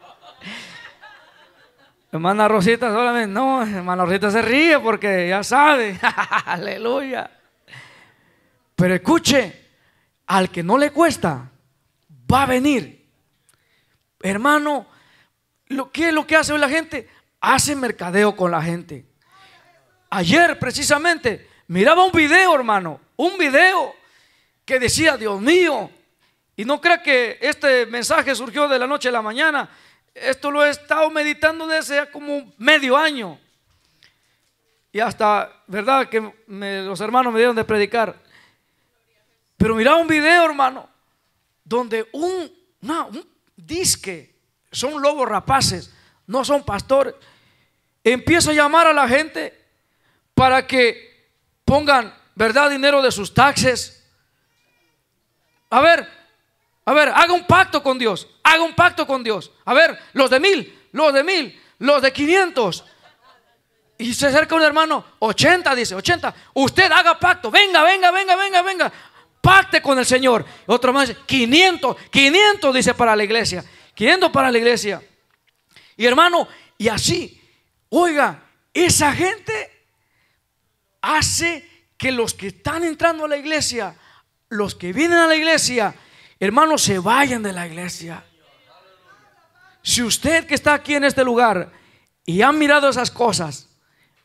Hermana Rosita solamente, no, hermana Rosita se ríe porque ya sabe. Aleluya. Pero escuche, al que no le cuesta, va a venir. Hermano, lo, ¿qué es lo que hace hoy la gente? Hace mercadeo con la gente. Ayer precisamente miraba un video, hermano, un video que decía, Dios mío. Y no crea que este mensaje surgió de la noche a la mañana. Esto lo he estado meditando desde hace como medio año. Y hasta, ¿verdad?, que me, los hermanos me dieron de predicar. Pero miraba un video, hermano, donde un, no, un disque, son lobos rapaces, no son pastores, empieza a llamar a la gente para que pongan, ¿verdad?, dinero de sus taxes. A ver, A ver, haga un pacto con Dios. Haga un pacto con Dios. A ver, los de mil, los de mil, los de quinientos. Y se acerca un hermano, ochenta, dice, ochenta. Usted haga pacto. Venga, venga, venga, venga, venga. Pacte con el Señor. Otro más dice, quinientos, quinientos dice para la iglesia. quinientos para la iglesia. Y hermano, y así, oiga, esa gente hace que los que están entrando a la iglesia, los que vienen a la iglesia, hermanos, se vayan de la iglesia. Si usted que está aquí en este lugar y ha mirado esas cosas,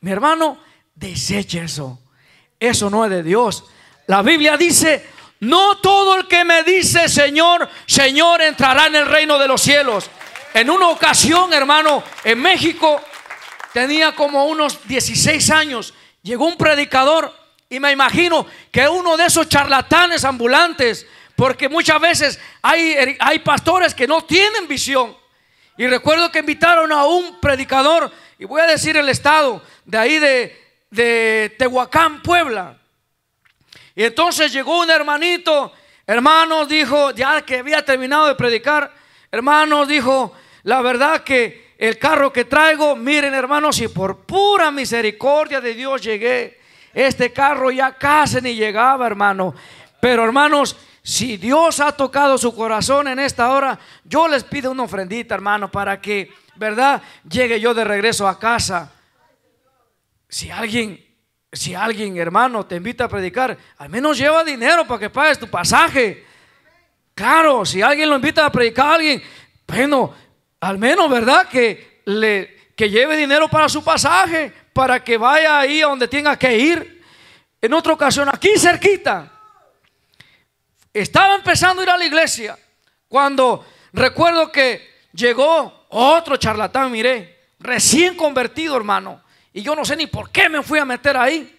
mi hermano, deseche eso. Eso no es de Dios. La Biblia dice: no todo el que me dice Señor, Señor entrará en el reino de los cielos. En una ocasión, hermano, en México, tenía como unos dieciséis años, llegó un predicador, y me imagino que uno de esos charlatanes ambulantes, porque muchas veces hay, hay pastores que no tienen visión. Y recuerdo que invitaron a un predicador, y voy a decir el estado, de ahí de, de Tehuacán, Puebla. Y entonces llegó un hermanito, hermanos, dijo, ya que había terminado de predicar, hermanos, dijo, la verdad que el carro que traigo, miren hermanos, si por pura misericordia de Dios llegué, este carro ya casi ni llegaba, hermano. Pero hermanos, si Dios ha tocado su corazón en esta hora, yo les pido una ofrendita, hermano, para que, ¿verdad?, llegue yo de regreso a casa. Si alguien, si alguien, hermano, te invita a predicar, al menos lleva dinero para que pagues tu pasaje. Claro, si alguien lo invita a predicar a alguien, bueno, al menos, ¿verdad?, que, le, que lleve dinero para su pasaje, para que vaya ahí a donde tenga que ir. En otra ocasión, aquí cerquita, estaba empezando a ir a la iglesia, cuando recuerdo que llegó otro charlatán, miré, recién convertido, hermano, y yo no sé ni por qué me fui a meter ahí.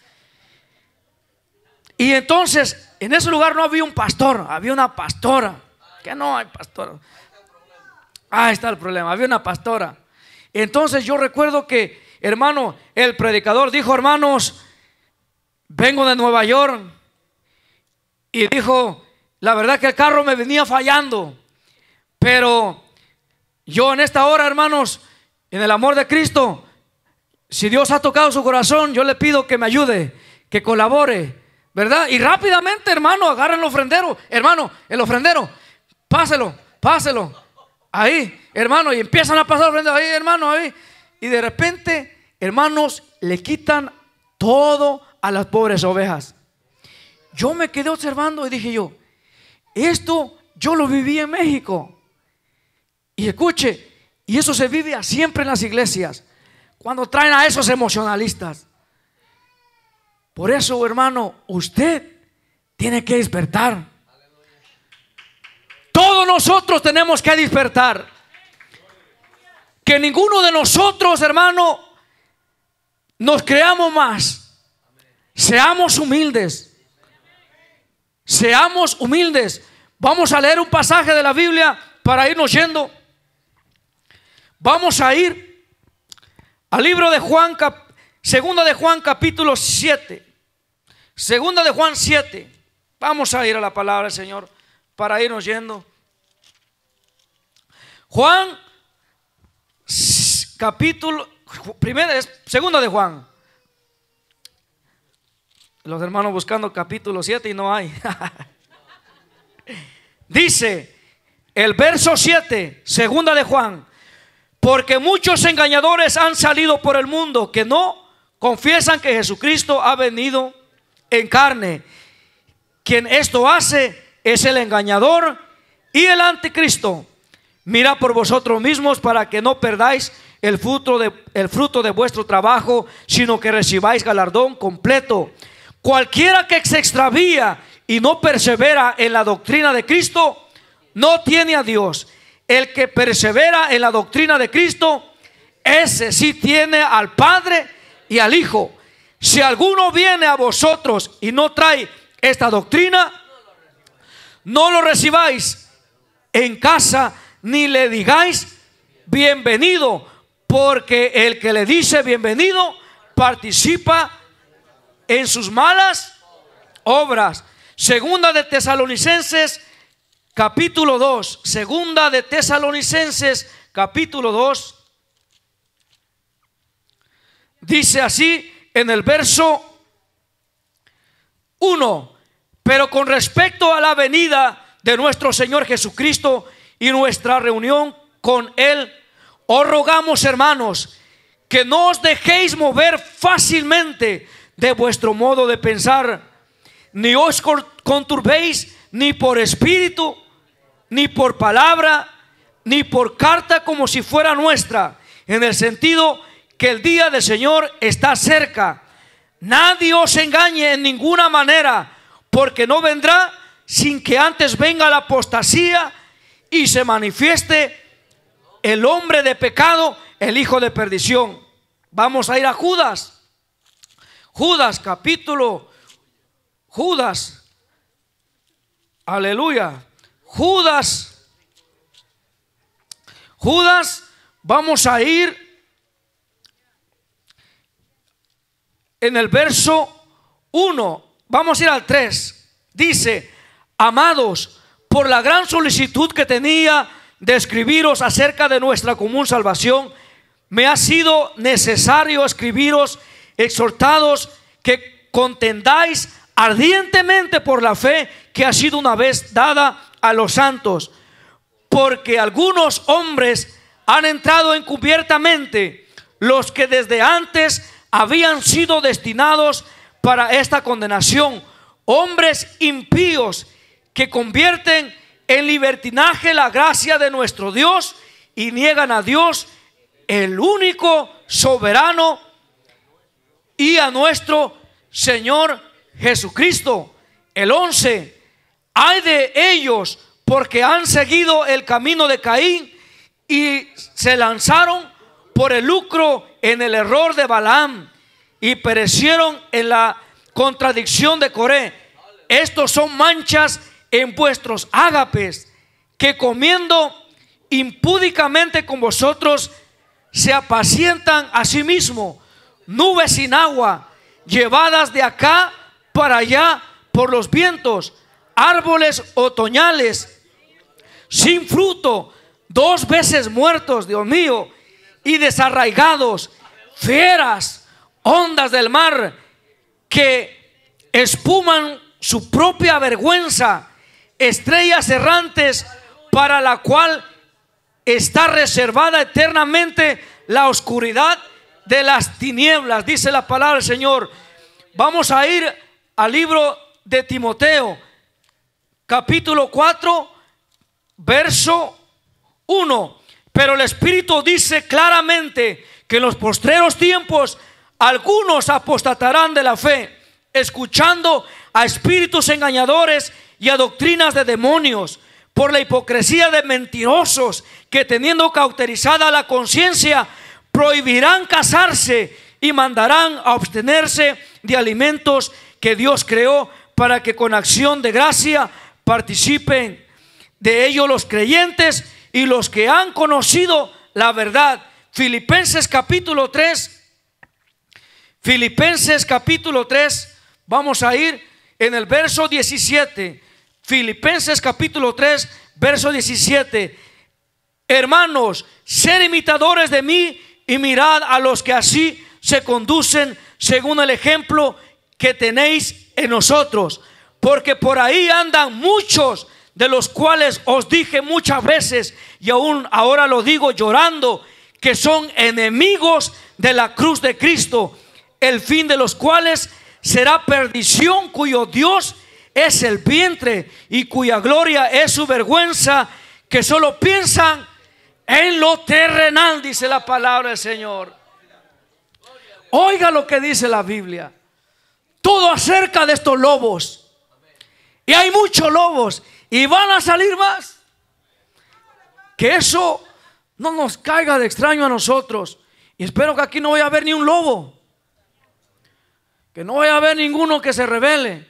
Y entonces, en ese lugar no había un pastor, había una pastora. Que no hay pastora. Ahí está el problema, había una pastora. Entonces yo recuerdo que, hermano, el predicador dijo: hermanos, vengo de Nueva York. Y dijo, la verdad que el carro me venía fallando, pero yo en esta hora, hermanos, en el amor de Cristo, si Dios ha tocado su corazón, yo le pido que me ayude, que colabore, ¿verdad? Y rápidamente, hermano, agarren el ofrendero. Hermano, el ofrendero, páselo, páselo ahí, hermano, y empiezan a pasar el ofrendero ahí, hermano, ahí. Y de repente, hermanos, le quitan todo a las pobres ovejas. Yo me quedé observando y dije yo, esto yo lo viví en México. Y escuche, y eso se vive siempre en las iglesias, cuando traen a esos emocionalistas. Por eso, hermano, usted tiene que despertar. Todos nosotros tenemos que despertar. Que ninguno de nosotros, hermano, nos creamos más. Seamos humildes. Seamos humildes. Vamos a leer un pasaje de la Biblia para irnos yendo. Vamos a ir al libro de Juan, cap, segunda de Juan capítulo siete. Segunda de Juan siete. Vamos a ir a la palabra del Señor para irnos yendo. Juan capítulo primera, segunda de Juan. Los hermanos buscando capítulo siete y no hay. Dice el verso siete, segunda de Juan: porque muchos engañadores han salido por el mundo, que no confiesan que Jesucristo ha venido en carne. Quien esto hace es el engañador y el anticristo. Mirad por vosotros mismos para que no perdáis el fruto de, el fruto de vuestro trabajo, sino que recibáis galardón completo. Cualquiera que se extravía y no persevera en la doctrina de Cristo, no tiene a Dios. El que persevera en la doctrina de Cristo, ese sí tiene al Padre y al Hijo. Si alguno viene a vosotros y no trae esta doctrina, no lo recibáis en casa, ni le digáis bienvenido, porque el que le dice bienvenido participa en sus malas obras. Segunda de Tesalonicenses capítulo dos. Segunda de Tesalonicenses capítulo dos. Dice así en el verso uno: pero con respecto a la venida de nuestro Señor Jesucristo y nuestra reunión con Él, os rogamos, hermanos, que no os dejéis mover fácilmente de vuestro modo de pensar, ni os conturbéis ni por espíritu, ni por palabra, ni por carta como si fuera nuestra, en el sentido que el día del Señor está cerca. Nadie os engañe en ninguna manera, porque no vendrá sin que antes venga la apostasía y se manifieste el hombre de pecado, el hijo de perdición. Vamos a ir a Judas. Judas capítulo, Judas, aleluya. Judas, Judas, vamos a ir en el verso uno, vamos a ir al tres. Dice: amados, por la gran solicitud que tenía de escribiros acerca de nuestra común salvación, me ha sido necesario escribiros, exhortados que contendáis ardientemente por la fe que ha sido una vez dada a los santos, porque algunos hombres han entrado encubiertamente, los que desde antes habían sido destinados para esta condenación, hombres impíos que convierten en libertinaje la gracia de nuestro Dios y niegan a Dios, el único soberano, y a nuestro Señor Jesucristo. El once, ay de ellos, porque han seguido el camino de Caín y se lanzaron por el lucro en el error de Balaam y perecieron en la contradicción de Coré. Estos son manchas en vuestros ágapes, que comiendo impúdicamente con vosotros se apacientan a sí mismos, nubes sin agua, llevadas de acá para allá por los vientos, árboles otoñales sin fruto, dos veces muertos, Dios mío, y desarraigados, fieras, ondas del mar que espuman su propia vergüenza, estrellas errantes para la cual está reservada eternamente la oscuridad de las tinieblas, dice la palabra del Señor. Vamos a ir al libro de Timoteo, capítulo cuatro, verso uno. Pero el Espíritu dice claramente que en los postreros tiempos algunos apostatarán de la fe, escuchando a espíritus engañadores y a doctrinas de demonios, por la hipocresía de mentirosos que, teniendo cauterizada la conciencia, prohibirán casarse y mandarán a abstenerse de alimentos que Dios creó, para que con acción de gracia participen de ello los creyentes y los que han conocido la verdad. Filipenses capítulo tres, Filipenses capítulo tres, vamos a ir en el verso diecisiete. Filipenses capítulo tres, verso diecisiete. Hermanos, sed imitadores de mí y mirad a los que así se conducen según el ejemplo que tenéis en nosotros, porque por ahí andan muchos, de los cuales os dije muchas veces, y aún ahora lo digo llorando, que son enemigos de la cruz de Cristo, el fin de los cuales será perdición, cuyo Dios es el vientre y cuya gloria es su vergüenza, que solo piensan en lo terrenal, dice la palabra del Señor. Oiga lo que dice la Biblia, todo acerca de estos lobos, y hay muchos lobos y van a salir más. Que eso no nos caiga de extraño a nosotros, y espero que aquí no vaya a haber ni un lobo, que no vaya a haber ninguno que se rebele,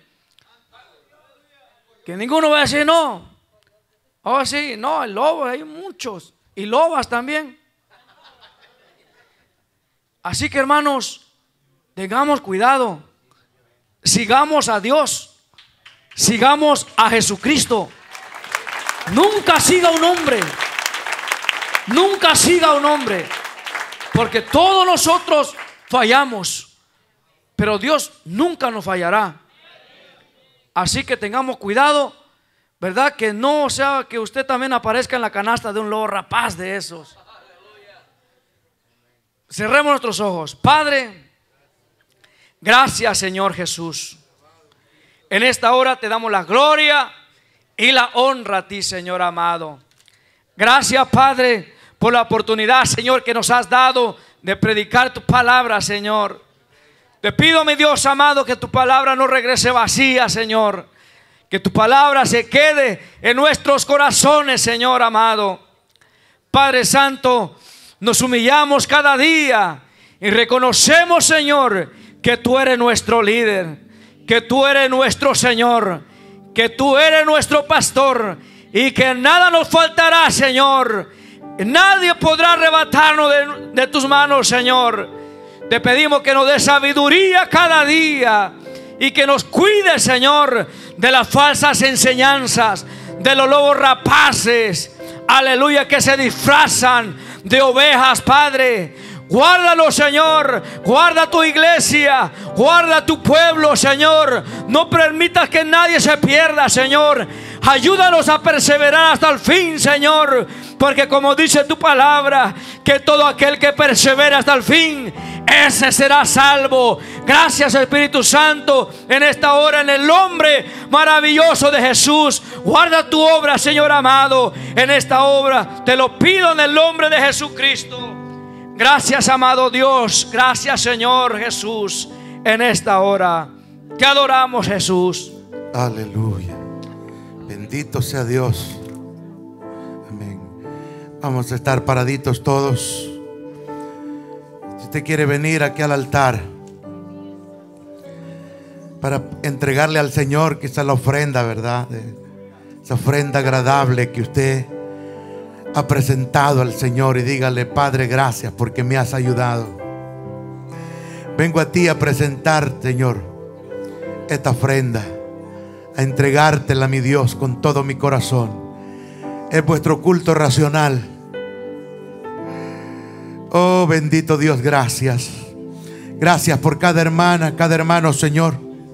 que ninguno vaya a decir no, oh sí, no, el lobo, hay muchos, y lobas también. Así que, hermanos, tengamos cuidado, sigamos a Dios, sigamos a Jesucristo. Nunca siga a un hombre, nunca siga a un hombre, porque todos nosotros fallamos, pero Dios nunca nos fallará. Así que tengamos cuidado, ¿verdad? Que no sea que usted también aparezca en la canasta de un lobo rapaz de esos. Cerremos nuestros ojos. Padre, gracias, Señor Jesús. En esta hora te damos la gloria y la honra a ti, Señor amado. Gracias, Padre, por la oportunidad, Señor, que nos has dado de predicar tu palabra, Señor. Te pido, mi Dios amado, que tu palabra no regrese vacía, Señor. Que tu palabra se quede en nuestros corazones, Señor amado. Padre Santo, nos humillamos cada día y reconocemos, Señor, que tú eres nuestro líder, que tú eres nuestro Señor, que tú eres nuestro pastor y que nada nos faltará, Señor. Nadie podrá arrebatarnos de, de tus manos, Señor. Te pedimos que nos dé sabiduría cada día y que nos cuide, Señor, de las falsas enseñanzas, de los lobos rapaces, aleluya, que se disfrazan de ovejas, Padre. Guárdalo, Señor. Guarda tu iglesia, guarda tu pueblo, Señor. No permitas que nadie se pierda, Señor. Ayúdanos a perseverar hasta el fin, Señor, porque como dice tu palabra, que todo aquel que persevera hasta el fin, ese será salvo. Gracias, Espíritu Santo, en esta hora, en el nombre maravilloso de Jesús. Guarda tu obra, Señor amado, en esta obra. Te lo pido en el nombre de Jesucristo. Gracias, amado Dios. Gracias, Señor Jesús, en esta hora. Te adoramos, Jesús. Aleluya. Bendito sea Dios. Amén. Vamos a estar paraditos todos. Si usted quiere venir aquí al altar para entregarle al Señor quizá la ofrenda, ¿verdad? Esa ofrenda agradable que usted ha presentado al Señor, y dígale: Padre, gracias porque me has ayudado. Vengo a ti a presentar, Señor, esta ofrenda, a entregártela, mi Dios, con todo mi corazón. Es vuestro culto racional. Oh, bendito Dios, gracias. Gracias por cada hermana, cada hermano, Señor,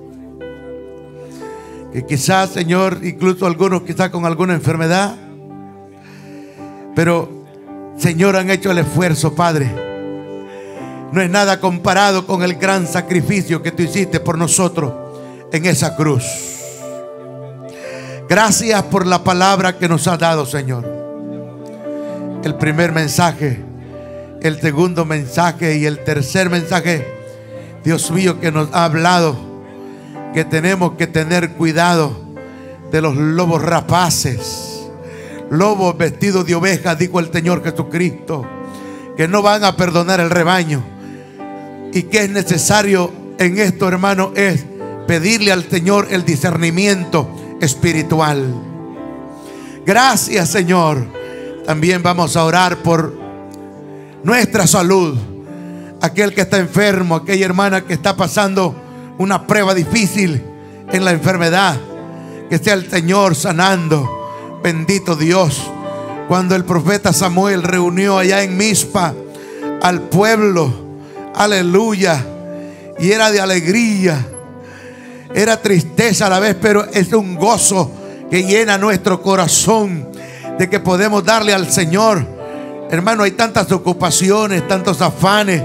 que quizás, Señor, incluso algunos quizás con alguna enfermedad, pero, Señor, han hecho el esfuerzo, Padre. No es nada comparado con el gran sacrificio que tú hiciste por nosotros en esa cruz. Gracias por la palabra que nos has dado, Señor. El primer mensaje, el segundo mensaje y el tercer mensaje, Dios mío, que nos ha hablado que tenemos que tener cuidado de los lobos rapaces, lobos vestidos de ovejas, dijo el Señor Jesucristo, que no van a perdonar el rebaño. Y que es necesario en esto, hermano, es pedirle al Señor el discernimiento espiritual. Gracias, Señor. También vamos a orar por nuestra salud. Aquel que está enfermo, aquella hermana que está pasando una prueba difícil en la enfermedad, que sea el Señor sanando. Bendito Dios. Cuando el profeta Samuel reunió allá en Mizpa al pueblo, aleluya, y era de alegría, era tristeza a la vez, pero es un gozo que llena nuestro corazón, de que podemos darle al Señor. Hermano, hay tantas ocupaciones, tantos afanes,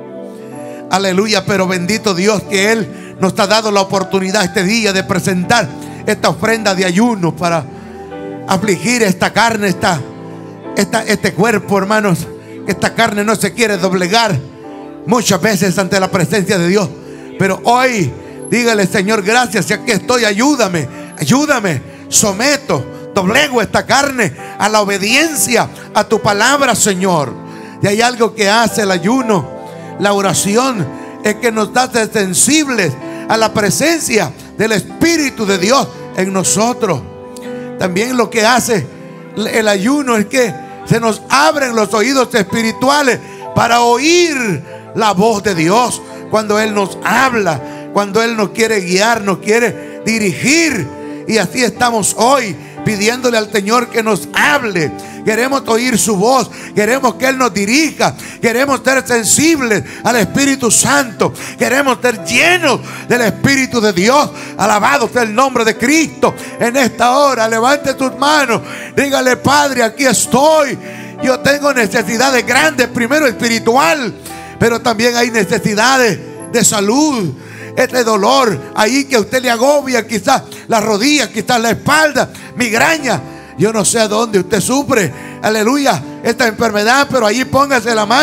aleluya, pero bendito Dios que Él nos ha dado la oportunidad este día de presentar esta ofrenda de ayuno para afligir esta carne, esta, esta, este cuerpo, hermanos. Esta carne no se quiere doblegar muchas veces ante la presencia de Dios, pero hoy dígale: Señor, gracias, y aquí estoy, ayúdame, ayúdame, someto, doblego esta carne a la obediencia a tu palabra, Señor. Y hay algo que hace el ayuno, la oración, es que nos hace sensibles a la presencia del Espíritu de Dios en nosotros. También lo que hace el ayuno es que se nos abren los oídos espirituales para oír la voz de Dios cuando Él nos habla, cuando Él nos quiere guiar, nos quiere dirigir. Y así estamos hoy pidiéndole al Señor que nos hable. Queremos oír su voz, queremos que Él nos dirija, queremos ser sensibles al Espíritu Santo, queremos ser llenos del Espíritu de Dios. Alabado sea el nombre de Cristo. En esta hora levante tus manos, dígale: Padre, aquí estoy. Yo tengo necesidades grandes, primero espiritual, pero también hay necesidades de salud. Este dolor ahí que a usted le agobia, quizás la rodilla, quizás la espalda, migraña, yo no sé a dónde usted sufre, aleluya, esta enfermedad, pero allí póngase la mano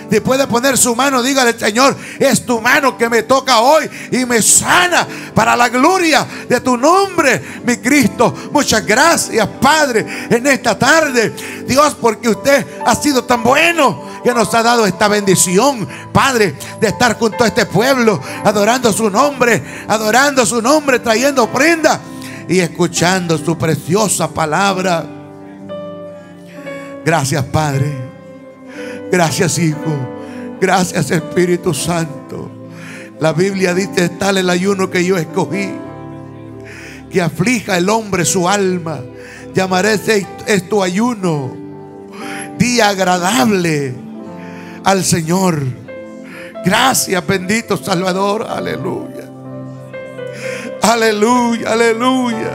Si puede poner su mano, dígale: Señor, es tu mano que me toca hoy y me sana para la gloria de tu nombre, mi Cristo. Muchas gracias, Padre, en esta tarde, Dios, porque usted ha sido tan bueno que nos ha dado esta bendición, Padre, de estar junto a este pueblo, adorando su nombre, adorando su nombre, trayendo ofrenda y escuchando su preciosa palabra. Gracias, Padre. Gracias, Hijo. Gracias, Espíritu Santo. La Biblia dice: tal el ayuno que yo escogí, que aflija el hombre su alma. Llamaré ese es tu ayuno, día agradable al Señor. Gracias, bendito Salvador. Aleluya. Aleluya, aleluya.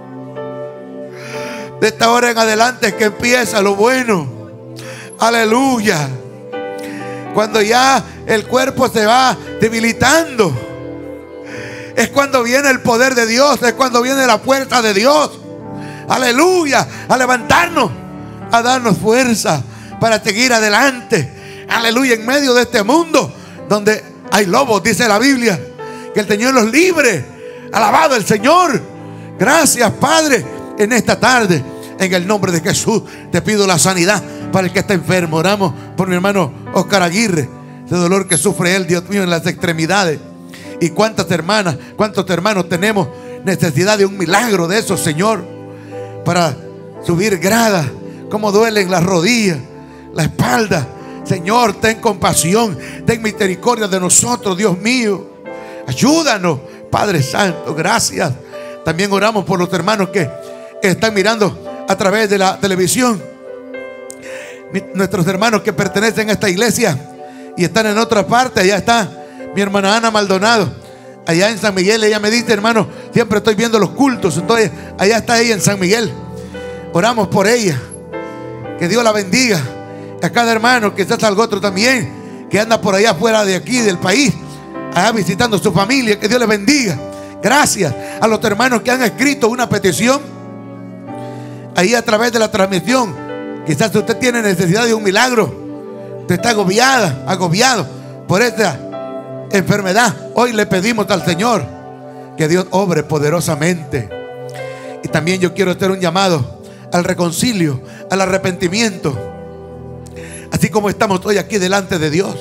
De esta hora en adelante es que empieza lo bueno. Aleluya. Cuando ya el cuerpo se va debilitando, es cuando viene el poder de Dios, es cuando viene la fuerza de Dios. Aleluya. A levantarnos, a darnos fuerza para seguir adelante. Aleluya. En medio de este mundo donde hay lobos, dice la Biblia, que el Señor los libre. Alabado el Señor. Gracias, Padre, en esta tarde, en el nombre de Jesús, te pido la sanidad para el que está enfermo. Oramos por mi hermano Oscar Aguirre, ese dolor que sufre él, Dios mío, en las extremidades. Y cuántas hermanas, cuántos hermanos tenemos necesidad de un milagro de eso, Señor, para subir gradas. Cómo duelen las rodillas, la espalda. Señor, ten compasión, ten misericordia de nosotros, Dios mío. Ayúdanos, Padre Santo. Gracias. También oramos por los hermanos que están mirando a través de la televisión. Nuestros hermanos que pertenecen a esta iglesia y están en otra parte. Allá está mi hermana Ana Maldonado, allá en San Miguel. Ella me dice: hermano, siempre estoy viendo los cultos. Entonces allá está ella en San Miguel. Oramos por ella, que Dios la bendiga. A cada hermano, que está algo otro también, que anda por allá fuera de aquí del país, allá visitando su familia, que Dios les bendiga. Gracias a los hermanos que han escrito una petición ahí a través de la transmisión. Quizás usted tiene necesidad de un milagro, usted está agobiada, agobiado por esta enfermedad. Hoy le pedimos al Señor que Dios obre poderosamente. Y también yo quiero hacer un llamado al reconcilio, al arrepentimiento. Así como estamos hoy aquí delante de Dios,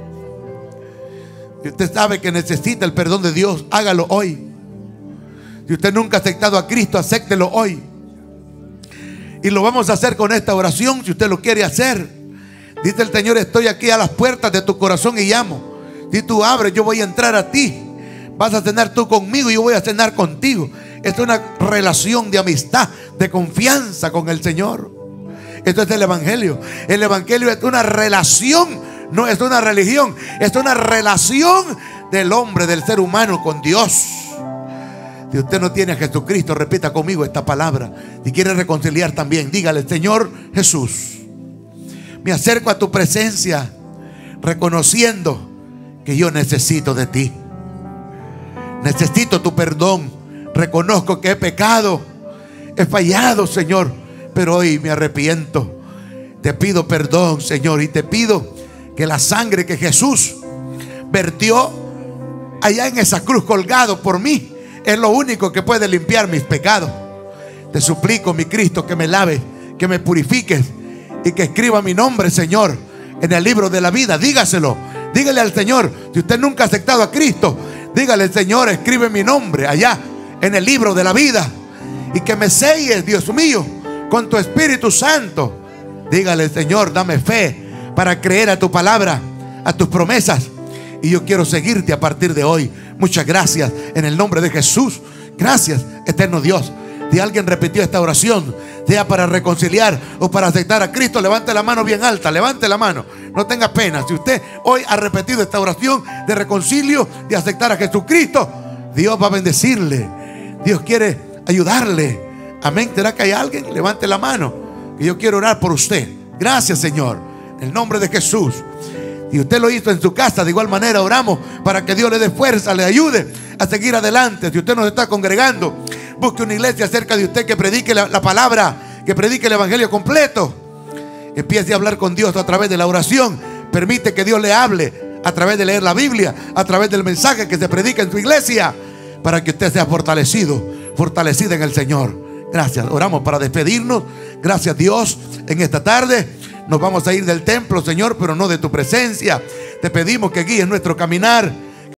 si usted sabe que necesita el perdón de Dios, hágalo hoy. Si usted nunca ha aceptado a Cristo, acéptelo hoy. Y lo vamos a hacer con esta oración, si usted lo quiere hacer. Dice el Señor: estoy aquí a las puertas de tu corazón y llamo. Si tú abres, yo voy a entrar a ti. Vas a cenar tú conmigo y yo voy a cenar contigo. Es una relación de amistad, de confianza con el Señor. Esto es el Evangelio. El Evangelio es una relación, no es una religión. Es una relación del hombre, del ser humano con Dios. Si usted no tiene a Jesucristo, repita conmigo esta palabra. Si quiere reconciliar también, dígale: Señor Jesús, me acerco a tu presencia reconociendo que yo necesito de ti. Necesito tu perdón. Reconozco que he pecado, he fallado, Señor, pero hoy me arrepiento. Te pido perdón, Señor, y te pido que la sangre que Jesús vertió allá en esa cruz colgado por mí es lo único que puede limpiar mis pecados. Te suplico, mi Cristo, que me laves, que me purifiques y que escriba mi nombre, Señor, en el libro de la vida. Dígaselo, dígale al Señor. Si usted nunca ha aceptado a Cristo, dígale: Señor, escribe mi nombre allá en el libro de la vida, y que me selles, Dios mío, con tu Espíritu Santo. Dígale: Señor, dame fe para creer a tu palabra, a tus promesas, y yo quiero seguirte a partir de hoy. Muchas gracias en el nombre de Jesús. Gracias, eterno Dios. Si alguien repitió esta oración, sea para reconciliar o para aceptar a Cristo, levante la mano bien alta, levante la mano, no tenga pena. Si usted hoy ha repetido esta oración de reconcilio, de aceptar a Jesucristo, Dios va a bendecirle. Dios quiere ayudarle. Amén. ¿Será que hay alguien? Levante la mano, que yo quiero orar por usted. Gracias, Señor, en el nombre de Jesús. Si usted lo hizo en su casa, de igual manera oramos para que Dios le dé fuerza, le ayude a seguir adelante. Si usted nos está congregando, busque una iglesia cerca de usted que predique la, la palabra, que predique el evangelio completo. Empiece a hablar con Dios a través de la oración. Permite que Dios le hable a través de leer la Biblia, a través del mensaje que se predica en tu iglesia, para que usted sea fortalecido, fortalecida en el Señor. Gracias. Oramos para despedirnos. Gracias, Dios. En esta tarde nos vamos a ir del templo, Señor, pero no de tu presencia. Te pedimos que guíes nuestro caminar,